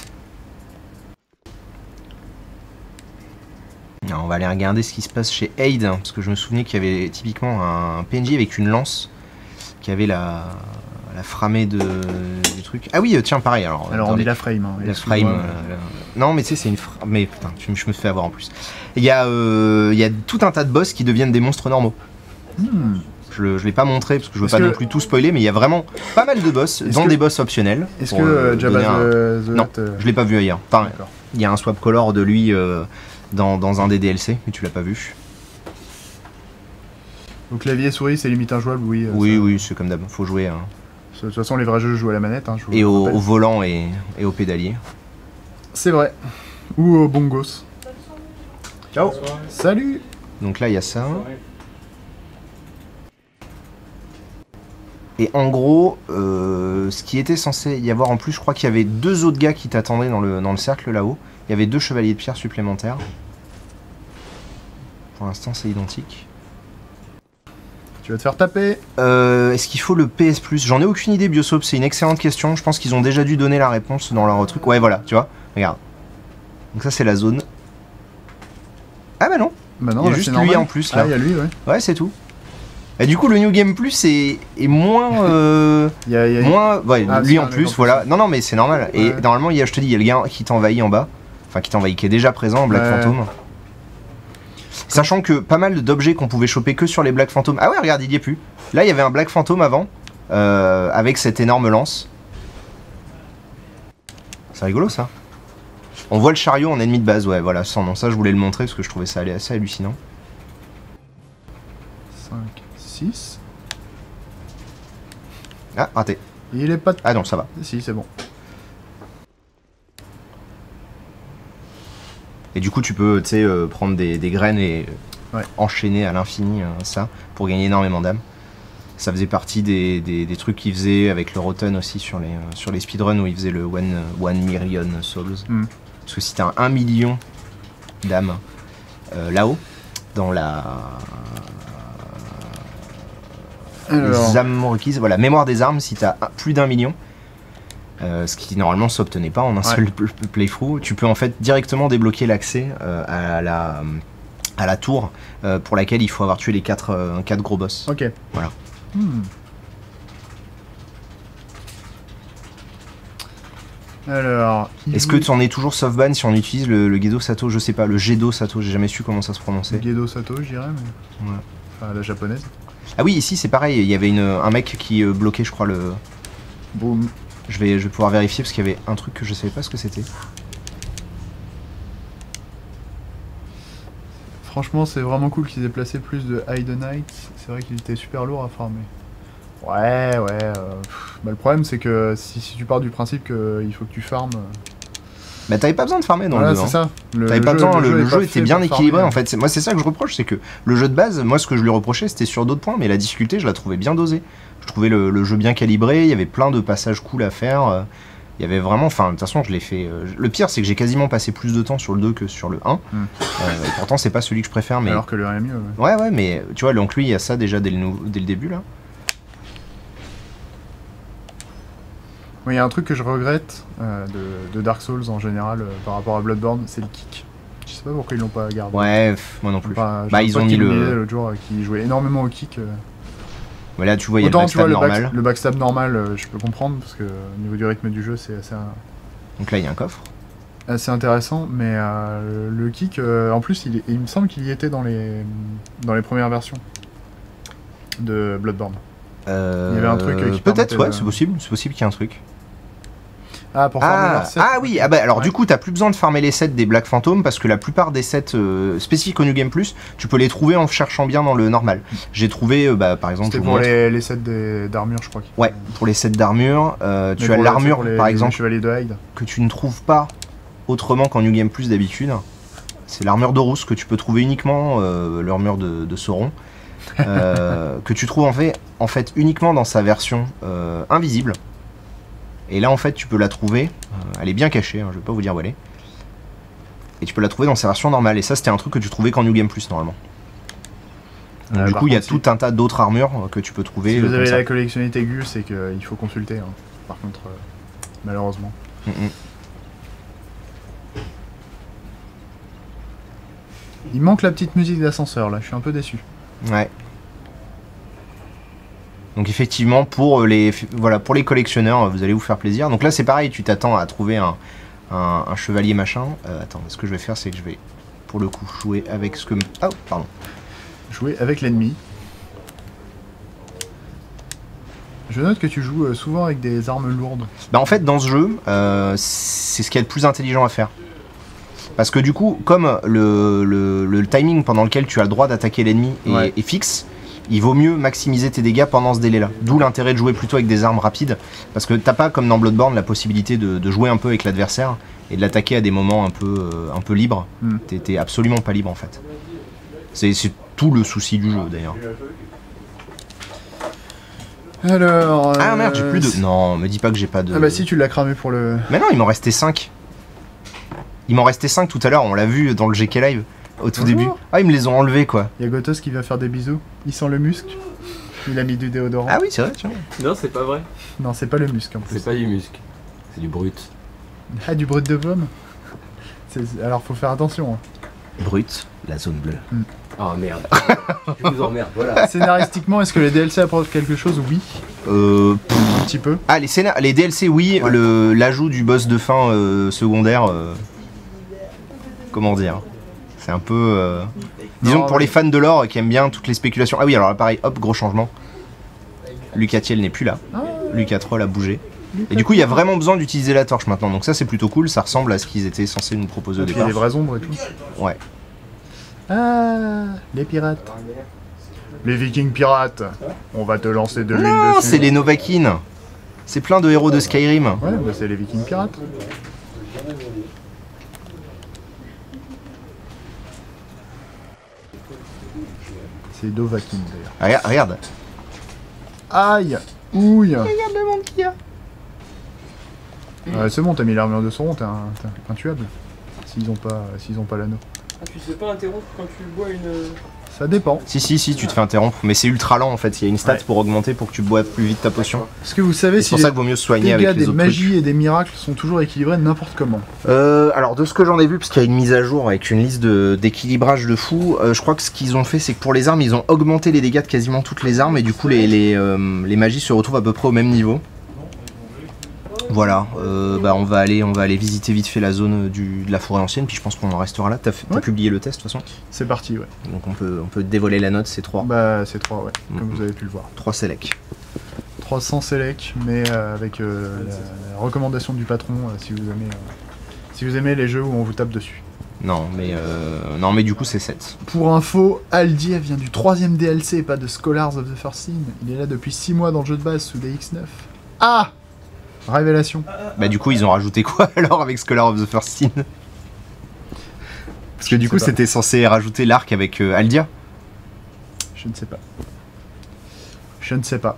Alors, on va aller regarder ce qui se passe chez Aid, hein, parce que je me souvenais qu'il y avait typiquement un P N J avec une lance qui avait la, la framée de, du truc. Ah oui, euh, tiens, pareil. Alors, Alors on attendez. dit la frame. Hein, La excuse-moi, frame. mais- euh, la- Non, mais tu sais, c'est une fra- Mais putain, je, je me fais avoir en plus. Il y, a, euh, il y a tout un tas de boss qui deviennent des monstres normaux. Hmm. Je ne l'ai pas montré parce que je veux Est-ce pas que- non plus tout spoiler, mais il y a vraiment pas mal de boss, Est-ce dont que- des boss optionnels. Est-ce pour, que euh, euh, Jabba donner un- the, the Non, Hutt, euh, Je l'ai pas vu ailleurs. Enfin, D'accord. il y a un swap color de lui euh, dans, dans un des D L C, mais tu l'as pas vu. Donc clavier et souris c'est limite injouable, oui. euh, Oui, ça- oui, c'est comme d'hab. Faut jouer. hein. De toute façon les vrais jeux jouent à la manette. Hein, je vous Et le au, rappelle. au volant et, et au pédalier. C'est vrai. Ou au bongos. Ciao. Salut. Donc là, il y a ça. Et en gros, euh, ce qui était censé y avoir en plus, je crois qu'il y avait deux autres gars qui t'attendaient dans le, dans le cercle là-haut. Il y avait deux chevaliers de pierre supplémentaires. Pour l'instant, c'est identique. Tu vas te faire taper. Euh, Est-ce qu'il faut le P S Plus? J'en ai aucune idée, Biosop, c'est une excellente question. Je pense qu'ils ont déjà dû donner la réponse dans leur truc. Ouais, voilà, tu vois, regarde. Donc ça, c'est la zone. Ah bah non, Bah non, il y a là, juste c'est lui normal. en plus là. Ah il y a lui ouais. Ouais, c'est tout. Et du coup, le New Game Plus est, est moins... euh, Il y a, il y a- moins ouais, Ah, lui c'est en un mec plus, en plus. voilà. Non, non, mais c'est normal. Et Ouais. normalement, il y a, je te dis, il y a le gars qui t'envahit en bas. Enfin, qui t'envahit, qui est déjà présent, Black Ouais. Phantom. Sachant que pas mal d'objets qu'on pouvait choper que sur les Black Phantom. Ah ouais, regarde, il y est plus. Là, il y avait un Black Phantom avant, euh, avec cette énorme lance. C'est rigolo ça. On voit le chariot en ennemi de base, ouais, voilà, sans nom. Ça, je voulais le montrer parce que je trouvais ça allait assez hallucinant. cinq, six. Ah, raté. Il est pas... Ah non, ça va. Si, c'est bon. Et du coup, tu peux, tu sais, euh, prendre des, des graines et euh, Ouais. enchaîner à l'infini euh, ça, pour gagner énormément d'âmes. Ça faisait partie des, des, des trucs qu'ils faisaient avec le Rotten aussi sur les, euh, sur les speedruns où ils faisaient le one, euh, one million souls. Mm. Parce que si t'as un, un million d'âmes euh, là-haut, dans la... Alors, Les âmes requises, voilà, mémoire des armes, si t'as un- plus d'un million, euh, ce qui normalement s'obtenait pas en un Ouais. seul pl- playthrough, tu peux en fait directement débloquer l'accès euh, à la à la tour euh, pour laquelle il faut avoir tué les quatre euh, quatre gros boss. ok. Voilà. Hmm. Alors... Est-ce que tu en es toujours soft ban si on utilise le, le Gedo Sato? Je sais pas, le Gedo Sato, j'ai jamais su comment ça se prononçait. Gedo Sato, je dirais, mais... Ouais. Enfin, la japonaise. Ah oui, ici c'est pareil, il y avait une, un mec qui euh, bloquait, je crois, le. Boum. Je vais, je vais pouvoir vérifier parce qu'il y avait un truc que je savais pas ce que c'était. Franchement, c'est vraiment cool qu'ils aient placé plus de Hide the Night. C'est vrai qu'il était super lourd à farmer. Ouais, ouais. Euh, pff, bah, le problème, c'est que si, si tu pars du principe qu'il faut que tu farmes. Bah t'avais pas besoin de farmer dans Voilà, le jeu. c'est Hein. ça. Le, T'avais le pas jeu, besoin, le, le le est jeu pas était fait bien pour équilibré farmer. en fait. C'est- Moi c'est ça que je reproche, c'est que le jeu de base, moi ce que je lui reprochais c'était sur d'autres points, mais la difficulté je la trouvais bien dosée. Je trouvais le, le jeu bien calibré, il y avait plein de passages cool à faire. euh, Il y avait vraiment, enfin de toute façon je l'ai fait. euh, Le pire c'est que j'ai quasiment passé plus de temps sur le deux que sur le un. Hmm. Euh, et pourtant c'est pas celui que je préfère, mais. Alors que le un est mieux. Ouais. Ouais ouais mais tu vois donc lui il y a ça déjà dès le, nou- dès le début là. Moi, il y a un truc que je regrette euh, de, de Dark Souls en général euh, par rapport à Bloodborne, c'est le kick. Je sais pas pourquoi ils l'ont pas gardé. Ouais, pff, moi non plus. Enfin, j'ai Bah un ils pote ont qui mis me disait le. l'autre jour euh, qui jouait énormément au kick. euh. Ouais, là tu vois il y a le Autant tu vois backstab le, back- normal. le backstab normal, euh, je peux comprendre parce que au niveau du rythme du jeu, c'est assez, Donc là il y a un coffre. assez intéressant. Mais euh, le kick, euh, en plus, il, est- il me semble qu'il y était dans les dans les premières versions de Bloodborne. Euh, Il y avait un truc, euh, qui peut-être permettait ouais, de- c'est possible, c'est possible qu'il y ait un truc. Ah, pour farmer Ah, leur set. ah oui, ah bah alors Ouais. du coup t'as plus besoin de farmer les sets des Black Phantom parce que la plupart des sets euh, spécifiques au New Game Plus, tu peux les trouver en cherchant bien dans le normal. J'ai trouvé euh, bah, par exemple, je C'était vous pour montre. les, les sets des- d'armure, je crois. qu'il- Ouais, pour les sets d'armure, euh, Mais tu as pour le- l'armure pour les- par les exemple chevaliers de Hyde. que tu ne trouves pas autrement qu'en New Game Plus d'habitude. C'est l'armure d'Horus que tu peux trouver uniquement, euh, l'armure de, de Sauron, euh, que tu trouves en fait, en fait uniquement dans sa version euh, invisible. Et là en fait tu peux la trouver, euh, elle est bien cachée, hein, je vais pas vous dire où elle est. Et tu peux la trouver dans sa version normale. Et ça c'était un truc que tu trouvais qu'en New Game Plus normalement. Donc, Euh, du par coup il y a contre, si- tout un tas d'autres armures euh, que tu peux trouver. Si euh, vous comme avez ça. la collectionnite aiguë, c'est qu'il faut consulter. Hein. Par contre, euh, malheureusement. Mm, mm. Il manque la petite musique d'ascenseur là, je suis un peu déçu. Ouais. Donc effectivement pour les voilà pour les collectionneurs vous allez vous faire plaisir. Donc là c'est pareil, tu t'attends à trouver un, un, un chevalier machin. Euh, attends, ce que je vais faire c'est que je vais pour le coup jouer avec ce que oh pardon. Jouer avec l'ennemi. Je note que tu joues euh, souvent avec des armes lourdes. Bah en fait dans ce jeu euh, c'est ce qu'il y a de plus intelligent à faire. Parce que du coup comme le, le, le timing pendant lequel tu as le droit d'attaquer l'ennemi est, Ouais. est fixe, il vaut mieux maximiser tes dégâts pendant ce délai-là. D'où l'intérêt de jouer plutôt avec des armes rapides. Parce que t'as pas, comme dans Bloodborne, la possibilité de, de jouer un peu avec l'adversaire et de l'attaquer à des moments un peu, euh, un peu libres. Hmm. T'es t'es absolument pas libre en fait. C'est c'est tout le souci du jeu d'ailleurs. Alors. Ah merde, j'ai euh, plus de. Non, me dis pas que j'ai pas de. Ah bah si, tu l'as cramé pour le. Mais non, il m'en restait cinq. Il m'en restait cinq tout à l'heure, on l'a vu dans le G K Live au tout Oh. début. Ah, ils me les ont enlevés quoi. Il y a Gotos qui va faire des bisous. Il sent le musc. Il a mis du déodorant. Ah oui, c'est vrai, tu vois. Non, c'est pas vrai. Non, c'est pas le musc en plus. C'est pas du musc, c'est du brut. Ah, du brut de pomme. C'est- Alors faut faire attention. hein. Brut, la zone bleue. Oh merde. Je vous emmerde, voilà. Scénaristiquement, est-ce que les D L C apportent quelque chose? Oui, Euh. pff, un petit peu. Ah, les, scénar- les D L C, oui. Ouais. le- L'ajout du boss de fin euh, secondaire. euh, comment dire? C'est un peu. euh, Disons Non, que pour ouais. les fans de lore qui aiment bien toutes les spéculations. Ah oui, alors là, pareil, hop, gros changement. Lucas Thiel n'est plus là. Ah, Lucas Troll a bougé. Et du coup, il y a vraiment besoin d'utiliser la torche maintenant. Donc ça, c'est plutôt cool. Ça ressemble à ce qu'ils étaient censés nous proposer au et puis départ. les vraies ombres et tout. Ouais. Ah, les pirates. Les vikings pirates. On va te lancer de l'huile Non, dessus. c'est les Novakin. C'est plein de héros de Skyrim. Ouais, bah c'est les vikings pirates. C'est Dovahkiin d'ailleurs. Regarde, regarde. Aïe. Ouille. Regarde le monde qu'il y a. Ouais, c'est bon, t'as mis l'armure de Sauron, t'es un- t'es intuable. S'ils ont pas, s'ils ont pas l'anneau. Ah, tu sais pas interrompre quand tu bois une. Ça dépend. Si, si, si, tu te fais interrompre. Mais c'est ultra lent en fait. Il y a une stat Ouais. pour augmenter pour que tu boives plus vite ta potion. Est-ce que vous savez C'est si pour les ça qu'il vaut mieux se soigner dégâts avec les des autres magies trucs. et des miracles sont toujours équilibrés n'importe comment? Euh, alors de ce que j'en ai vu, parce qu'il y a une mise à jour avec une liste de- d'équilibrage de, fou, euh, je crois que ce qu'ils ont fait, c'est que pour les armes, ils ont augmenté les dégâts de quasiment toutes les armes et du coup les, les, euh, les magies se retrouvent à peu près au même niveau. Voilà, euh, bah on va aller, on va aller visiter vite fait la zone du, de la forêt ancienne, puis je pense qu'on en restera là. T'as fait- t'as Ouais. publié le test de toute façon, C'est parti, ouais. donc on peut, on peut dévoiler la note, c'est trois. Bah, c'est trois, ouais, comme Mhm. vous avez pu le voir. trois select. trois cents select, mais euh, avec euh, la, la recommandation du patron euh, si vous aimez, euh, si vous aimez les jeux où on vous tape dessus. Non, mais euh, non, mais du coup c'est sept. Pour info, Aldia vient du troisième D L C et pas de Scholars of the First Sin. Il est là depuis six mois dans le jeu de base sous D X neuf. Ah! Révélation. Bah du coup ils ont rajouté quoi alors avec Scholar of the First Sin? Parce que du coup c'était censé rajouter l'arc avec euh, Aldia. Je ne sais pas. Je ne sais pas.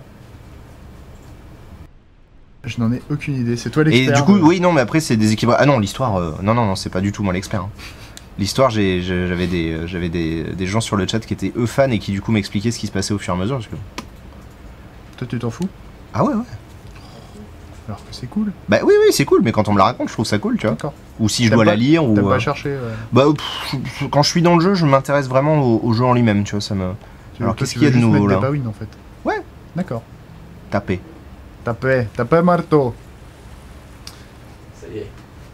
Je n'en ai aucune idée. C'est toi Et l'expert. du coup, euh. oui, non, mais après c'est des équilibres. Ah non, l'histoire, euh, non, non, non, c'est pas du tout moi l'expert. hein. L'histoire, j'ai- j'ai- j'avais des, euh, j'avais des, des gens sur le chat qui étaient eux fans et qui du coup m'expliquaient ce qui se passait au fur et à mesure. Parce que... Toi, tu t'en fous? Ah ouais, ouais. Alors que c'est cool. Bah oui, oui, c'est cool, mais quand on me la raconte, je trouve ça cool, tu vois. D'accord. Ou si je T'as dois pas- la lire, ou. T'as euh, pas cherché. euh, Bah, pff, je- quand je suis dans le jeu, je m'intéresse vraiment au, au jeu en lui-même, tu vois, ça me. tu- Alors, toi, qu'est-ce tu qu'il y a veux de juste nouveau, mettre là des bawines, en fait. Ouais. D'accord. Taper. Tapez, tapez marteau. Ça y est.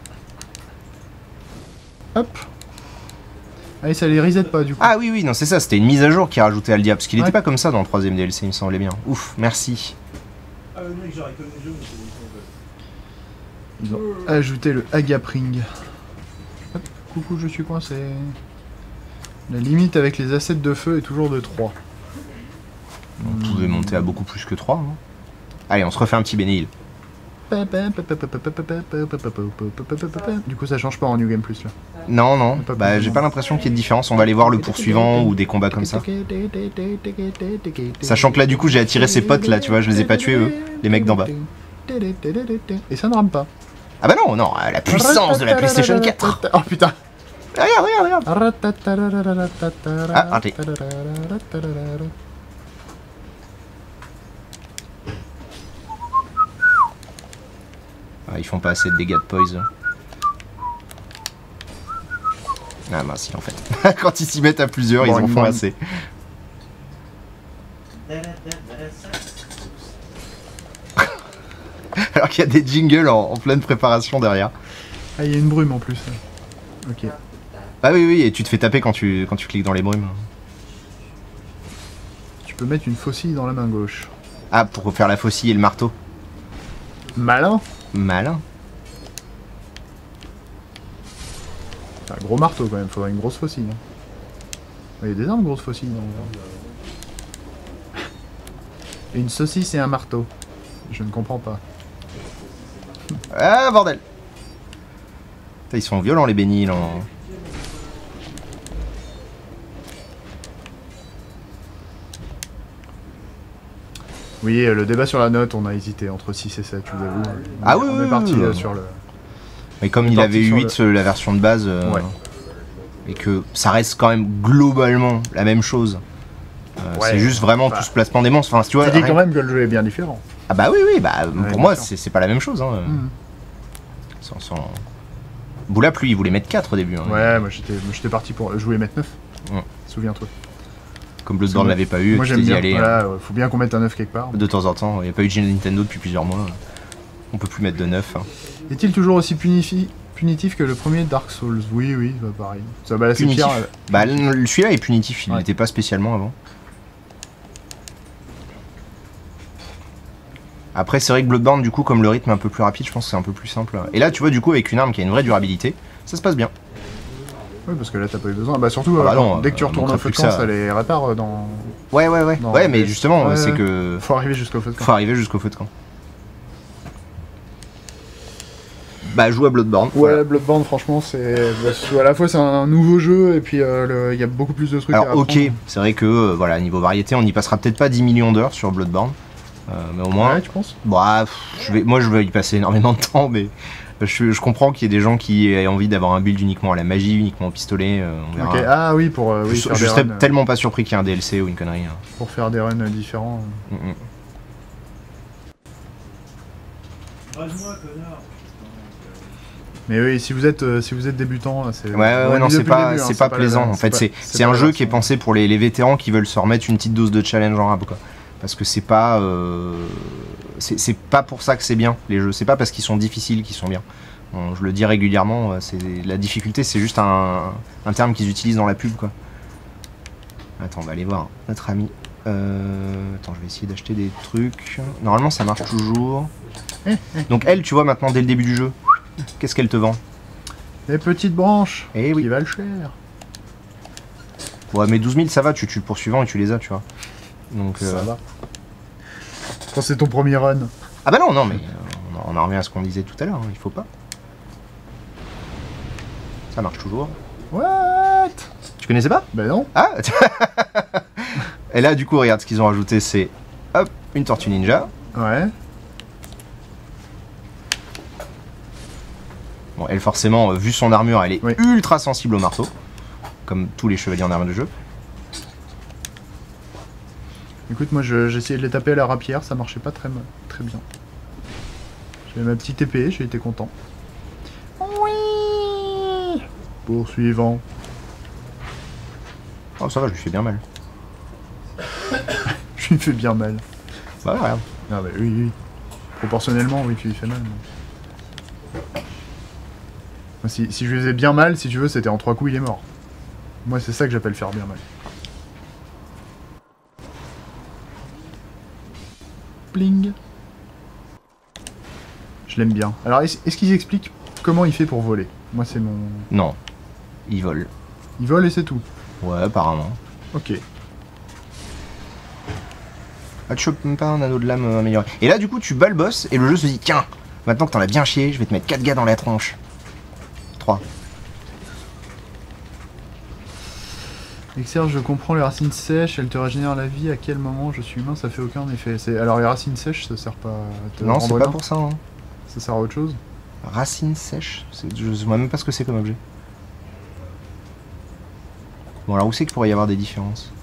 Hop. Allez, ça les reset pas du coup. Ah oui, oui, non, c'est ça, c'était une mise à jour qui a rajouté Aldia, parce qu'il Ouais. était pas comme ça dans le troisième D L C, il me semblait bien. Ouf, merci. Ah, le mec, j'aurais connu le jeu, mais c'est Ils ont ajouté le Agapring. Hop, coucou, je suis coincé. La limite avec les assets de feu est toujours de trois. On pouvait monter à beaucoup plus que trois. Hein. Allez, on se refait un petit Benny Hill. Du coup, ça change pas en New Game Plus là. Non, non, Pas bah plus, j'ai non. pas l'impression qu'il y ait de différence. On va aller voir le poursuivant ou des combats comme ça. Sachant que là, du coup, j'ai attiré ses potes là, tu vois, je les ai pas tués eux, les mecs d'en bas. Et ça ne rame pas. Ah bah non, non, la puissance de la PlayStation quatre. Oh putain. Regarde, regarde, regarde. Ah, raté. Ah, ils font pas assez de dégâts de poison. Ah mince, si en fait. Quand ils s'y mettent à plusieurs, Bon, ils en ils font m'ont- assez. Alors qu'il y a des jingles en, en pleine préparation derrière. Ah, il y a une brume en plus. Ok. Ah oui, oui, et tu te fais taper quand tu, quand tu cliques dans les brumes. Tu peux mettre une faucille dans la main gauche. Ah, pour faire la faucille et le marteau. Malin. Malin. C'est un gros marteau quand même, faudrait une grosse faucille. hein. Il y a des armes grosses faucilles. non Une saucisse et un marteau. Je ne comprends pas. Ah, bordel. Putain, ils sont violents les bénis, là. Oui, euh, le débat sur la note, on a hésité entre six et sept, je vous avoue. On Ah est- oui, on oui, est parti oui, euh, oui. sur le... Mais comme On est il parti avait sur huit, euh, la version de base, euh, Ouais. et que ça reste quand même globalement la même chose. Euh, Ouais, c'est juste vraiment bah, tout ce placement des monstres. Enfin, si tu vois, Tu dis rien- quand même que le jeu est bien différent. Ah bah oui, oui, bah bien pour moi sûr. c'est c'est pas la même chose. Hein. Mhm. Sans, sans... Boulap, lui, il voulait mettre quatre au début. Hein. Ouais, moi j'étais moi, j'étais parti pour... Je voulais mettre neuf. Ouais. Souviens-toi. Comme Bloodborne C'est l'avait pas eu, Moi tu t'es j'aime dit, bien. allez, Voilà, ouais, faut bien qu'on mette un neuf quelque part. de temps en temps, il n'y a pas eu de jeu Nintendo depuis plusieurs mois. On peut plus mettre de neuf. Hein. Est-il toujours aussi punifi- punitif que le premier Dark Souls? Oui, oui, bah, pareil. Ça, bah, là, c'est Punitif. pire. euh, Bah le- celui-là est punitif, il Ouais. n'était pas spécialement avant. Après c'est vrai que Bloodborne du coup comme le rythme est un peu plus rapide, je pense que c'est un peu plus simple. Et là tu vois du coup avec une arme qui a une vraie durabilité, ça se passe bien. Oui, parce que là t'as pas eu besoin. Bah surtout, Ah bah euh, non, dès que tu euh, retournes manquera au feu plus de que camp, ça. ça les répare euh, dans... Ouais ouais ouais. Non, ouais mais mais- justement Ouais, c'est ouais. que Faut arriver jusqu'au feu de camp. faut arriver jusqu'au feu de camp. Bah joue à Bloodborne. Ouais, voilà. Bloodborne, franchement, c'est bah, à la fois c'est un nouveau jeu et puis euh, le- il y a beaucoup plus de trucs à Alors ok, apprendre. c'est vrai que euh, voilà niveau variété on y passera peut-être pas dix millions d'heures sur Bloodborne. Euh, mais au moins, Ouais, tu penses? bah, pff, je vais, moi je vais y passer énormément de temps, mais je, je comprends qu'il y ait des gens qui aient envie d'avoir un build uniquement à la magie, uniquement au pistolet. Euh, on verra. Ok, ah oui, pour, euh, oui, je faire je des serais runs, euh, tellement pas surpris qu'il y ait un D L C ou une connerie. hein. pour faire des runs euh, différents. Mm, mm. Rage-moi, connard. Mais oui, si vous êtes, euh, si vous êtes débutant, là, c'est... Ouais, ouais, on ouais, a non, dit c'est depuis le pas, début, hein, c'est pas la- plaisant. En fait, pas- c'est c'est pas un la jeu qui est version. pensé pour les, les vétérans qui veulent se remettre une petite dose de challenge en rap, quoi. Parce que c'est pas, euh, c'est c'est pas pour ça que c'est bien les jeux. C'est pas parce qu'ils sont difficiles qu'ils sont bien. Bon, je le dis régulièrement. C'est la difficulté, c'est juste un, un terme qu'ils utilisent dans la pub, quoi. Attends, on va aller voir notre ami. Euh, attends, je vais essayer d'acheter des trucs. Normalement, ça marche toujours. Donc elle, tu vois maintenant dès le début du jeu, qu'est-ce qu'elle te vend? Les petites branches Eh qui oui. valent cher. Ouais, mais douze mille, ça va, tu tues le poursuivant et tu les as, tu vois. Donc, Ça euh... va. Quand c'est ton premier run. Ah bah non, non, mais euh, on en revient à ce qu'on disait tout à l'heure, hein, il faut pas. Ça marche toujours. What? Tu connaissais pas? Ben non. Ah. Et là, du coup, regarde, ce qu'ils ont rajouté, c'est... Hop, une tortue ninja. Ouais. Bon, elle, forcément, euh, vu son armure, elle est Oui. ultra sensible au marteau. Comme tous les chevaliers en armure de jeu. Écoute, moi je- j'ai essayé de les taper à la rapière, ça marchait pas très, ma- très bien. J'avais ma petite épée, j'ai été content. Oui. Poursuivant. Oh, ça va, je lui fais bien mal. Je lui fais bien mal. Bah, regarde. Ah bah oui, oui. Proportionnellement, oui, tu lui fais mal. mais- Moi, Si, si je lui faisais bien mal, si tu veux, c'était en trois coups, il est mort. Moi, c'est ça que j'appelle faire bien mal. Bling. Je l'aime bien. Alors, est-ce est-ce qu'ils expliquent comment il fait pour voler? Moi, c'est mon... Non. Il vole. Il vole et c'est tout. Ouais, apparemment. Ok. Ah, tu chopes même pas un anneau de lame euh, amélioré. Et là, du coup, tu bats le boss et le jeu se dit, tiens, maintenant que t'en as bien chié, je vais te mettre quatre gars dans la tronche. trois. Exerce, je comprends les racines sèches, elles te régénèrent la vie. À quel moment je suis humain, ça fait aucun effet. C'est- Alors, les racines sèches, ça sert pas à te Non, rendre c'est pas humain. pour ça. Hein. Ça sert à autre chose. Racine sèche. c'est- Je sais même pas ce que c'est comme objet. Bon, alors où c'est qu'il pourrait y avoir des différences?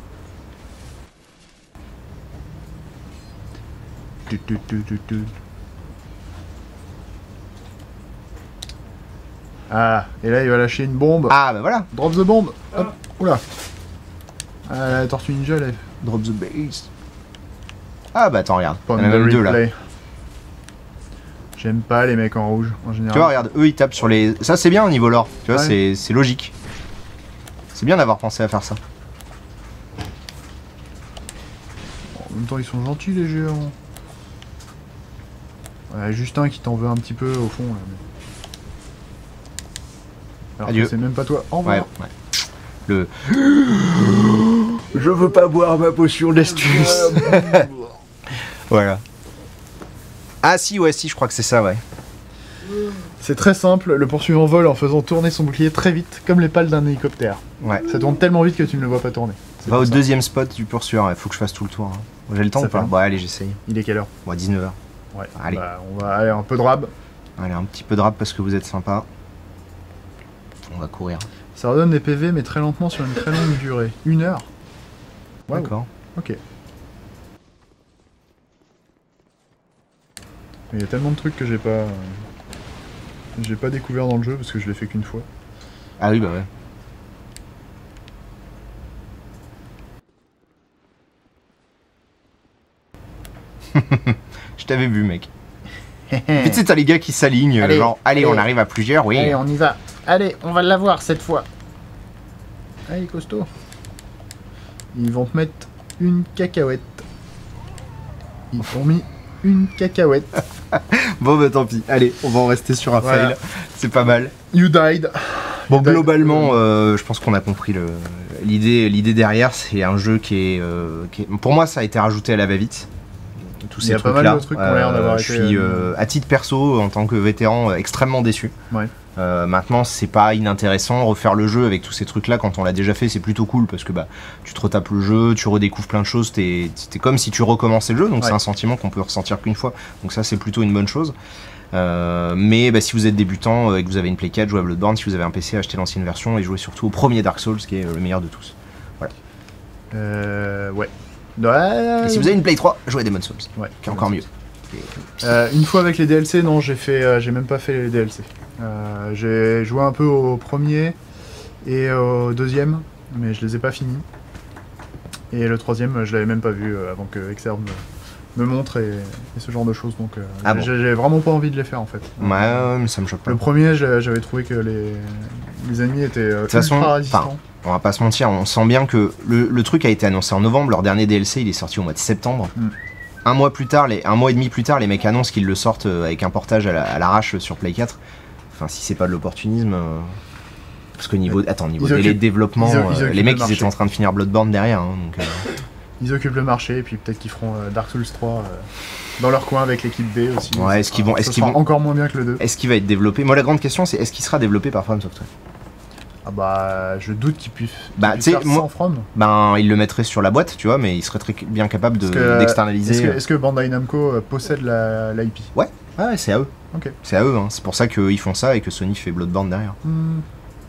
Tu, tu, tu, tu, tu. Ah, et là il va lâcher une bombe. Ah, bah voilà. Drop the bomb. Hop. Oula. Ah, la tortue ninja, elle est Drop the base. Ah, bah attends, regarde. Il y en a Ponder même deux là. replay. J'aime pas les mecs en rouge en général. Tu vois, regarde, eux ils tapent sur les. Ça, c'est bien au niveau lore. Tu vois, Ouais. c'est- c'est logique. C'est bien d'avoir pensé à faire ça. En même temps, ils sont gentils les géants. Ouais, Justin qui t'en veut un petit peu au fond. Là, mais... Alors Adieu. que c'est même pas toi. Au Ouais, revoir. ouais. Le. Je veux pas boire ma potion d'astuce. Voilà. Ah si, ouais, si, je crois que c'est ça, ouais. C'est très simple, le poursuivant vole en faisant tourner son bouclier très vite, comme les pales d'un hélicoptère. Ouais. Ça tourne tellement vite que tu ne le vois pas tourner. C'est Va au pour ça. deuxième spot du poursuivant, il faut que je fasse tout le tour. hein. J'ai le temps Ça ou pas? fait. Bon, allez, j'essaye. Il est quelle heure? Bon, dix-neuf heures. Ouais. Allez. Bah, on va aller un peu de rab. Allez, un petit peu de rap parce que vous êtes sympa. On va courir. Ça redonne des P V, mais très lentement sur une très longue durée. Une heure. Waouh. D'accord. Ok. Mais il y a tellement de trucs que j'ai pas... euh, J'ai pas découvert dans le jeu parce que je l'ai fait qu'une fois. Ah oui, bah ouais. Je t'avais vu, mec. Puis tu sais, t'as les gars qui s'alignent, Allez, genre, allez, allez. on arrive à plusieurs, oui. Allez, on y va. Allez, on va l'avoir cette fois. Allez, costaud. Ils vont te mettre une cacahuète. Ils t'ont mis une cacahuète. Bon, bah tant pis. Allez, on va en rester sur un Voilà. fail. C'est pas mal. You died. Bon, You died. globalement, euh, je pense qu'on a compris le l'idée. L'idée derrière, c'est un jeu qui est, euh, qui est- pour moi, ça a été rajouté à la va-vite. Tous Il y ces a pas mal trucs-là. de trucs qui ont l'air d'avoir je été, suis, euh, euh, à titre perso, en tant que vétéran, euh, extrêmement déçu. Ouais. Euh, maintenant, c'est pas inintéressant. Refaire le jeu avec tous ces trucs-là, quand on l'a déjà fait, c'est plutôt cool parce que bah, tu te retapes le jeu, tu redécouvres plein de choses. T'es t'es comme si tu recommençais le jeu, donc Ouais. c'est un sentiment qu'on peut ressentir qu'une fois. Donc ça, c'est plutôt une bonne chose. Euh, mais bah, si vous êtes débutant euh, et que vous avez une Play quatre, jouez à Bloodborne. Si vous avez un P C, achetez l'ancienne version et jouez surtout au premier Dark Souls, qui est euh, le meilleur de tous. Euh... Ouais. Ouais. Et si vous avez une Play trois, jouez à Demon's Souls, Ouais. qui est encore mieux. Euh, une fois avec les D L C, non, j'ai fait, euh, j'ai même pas fait les D L C. Euh, j'ai joué un peu au premier et au deuxième, mais je les ai pas finis. Et le troisième, je l'avais même pas vu euh, avant que Exerve me, me montre et, et ce genre de choses. Donc, euh, Ah j'ai bon. j'ai vraiment pas envie de les faire en fait. Ouais, ouais, mais ça me choque pas. Le premier, j'ai- j'avais trouvé que les, les ennemis étaient euh, toute façon, ultra enfin, résistants. On va pas se mentir, on sent bien que le, le truc a été annoncé en novembre, leur dernier D L C il est sorti au mois de septembre. Mm. Un mois plus tard, les, un mois et demi plus tard, les mecs annoncent qu'ils le sortent euh, avec un portage à la- à l'arrache sur Play quatre. Enfin, si c'est pas de l'opportunisme. euh, Parce que niveau. Attends, niveau Ils délai de occupent- développement, ils o- ils euh, occupent les mecs le ils étaient marché. en train de finir Bloodborne derrière. Hein, donc, euh, Ils occupent le marché et puis peut-être qu'ils feront euh, Dark Souls trois euh, dans leur coin avec l'équipe B aussi. Ouais, Ça est-ce qu'ils sera- vont- est-ce ça qu'ils sera vont- encore moins bien que le deux. Est-ce qu'il va être développé? Moi, la grande question, c'est est-ce qu'il sera développé par From Software? Ah bah, je doute qu'ils puissent, qu'ils Bah, puissent tu sais, faire moi- sans From. Ben, il le mettrait sur la boîte, tu vois, mais il serait très bien capable de- Est-ce que- d'externaliser. Est-ce que, est-ce que Bandai Namco euh, possède la, l'I P? Ouais, ouais, c'est à eux. Ok. C'est à eux, hein. C'est pour ça qu'ils font ça et que Sony fait Bloodborne derrière. Hmm,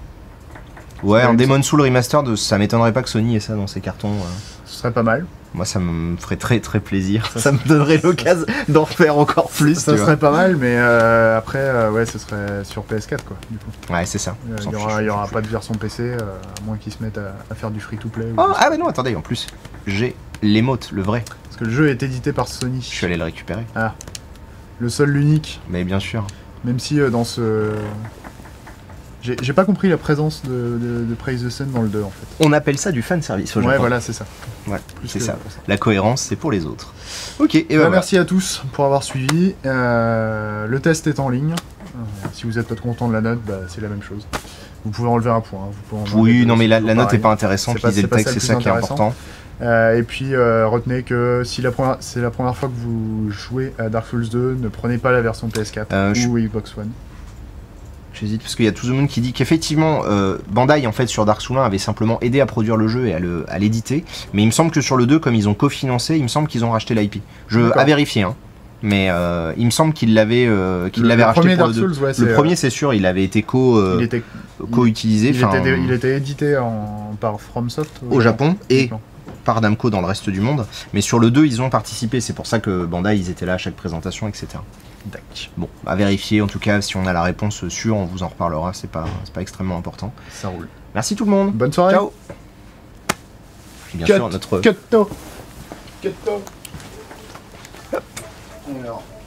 Ouais, Ouais, un mais Demon's Soul Remastered, ça m'étonnerait pas que Sony ait ça dans ses cartons. euh. ce serait pas mal. Moi, ça me ferait très très plaisir. Ça, Ça me donnerait l'occasion d'en refaire encore plus. Ça tu serait pas mal, mais euh, après, euh, ouais, ce serait sur P S quatre quoi. Du coup, vois. Ouais, c'est ça. Euh, On il s'en y fiche, aura, on il y s'en aura fiche. pas de version P C, euh, à moins qu'ils se mettent à, à faire du free-to-play. ou Oh, des- ah, bah non, attendez, en plus, j'ai l'émote, le vrai. Parce que le jeu est édité par Sony. Je suis allé le récupérer. Le seul, l'unique. Mais bien sûr. Même si euh, dans ce. J'ai j'ai pas compris la présence de, de, de Praise the Sun dans le deux en fait. On appelle ça du fan service au Ouais, Japon. voilà, c'est ça. Ouais, Plus c'est que ça. pour ça. La cohérence, c'est pour les autres. Ok, et Bah, ben voilà. Merci à tous pour avoir suivi. Euh, le test est en ligne. Euh, si vous êtes pas content de la note, bah, c'est la même chose. Vous pouvez enlever un point. hein. Vous pouvez enlever Oui, deux, non, mais c'est la, toujours la note est pareil. pas intéressante. C'est pas- Lisez c'est le pas texte, ça le c'est ça plus qui est intéressant. important. Euh, et puis euh, retenez que si la première, c'est la première fois que vous jouez à Dark Souls deux, ne prenez pas la version P S quatre Euh, je- ou Xbox One. J'hésite parce qu'il y a tout le monde qui dit qu'effectivement euh, Bandai en fait sur Dark Souls un avait simplement aidé à produire le jeu et à le- à l'éditer, mais il me semble que sur le deux, comme ils ont cofinancé, il me semble qu'ils ont racheté l'I P. Je D'accord. à vérifier, hein. Mais euh, il me semble qu'ils l'avaient euh, qu'ils Le- l'avaient le racheté premier pour Dark le deux. Souls, ouais, c'est, Le euh, premier, c'est sûr, il avait été co euh, il était, co-utilisé, il, enfin, était, il était édité en, par FromSoft au Japon et uniquement. par Namco dans le reste du monde. Mais sur le deux, ils ont participé. C'est pour ça que Bandai, ils étaient là à chaque présentation, et cetera. Tac. Bon, à vérifier. En tout cas, si on a la réponse sûre, on vous en reparlera. C'est pas, c'est pas extrêmement important. Ça roule. Merci tout le monde. Bonne soirée. Ciao. Bien Cut. sûr, notre Cut-to. Cut-to. Alors.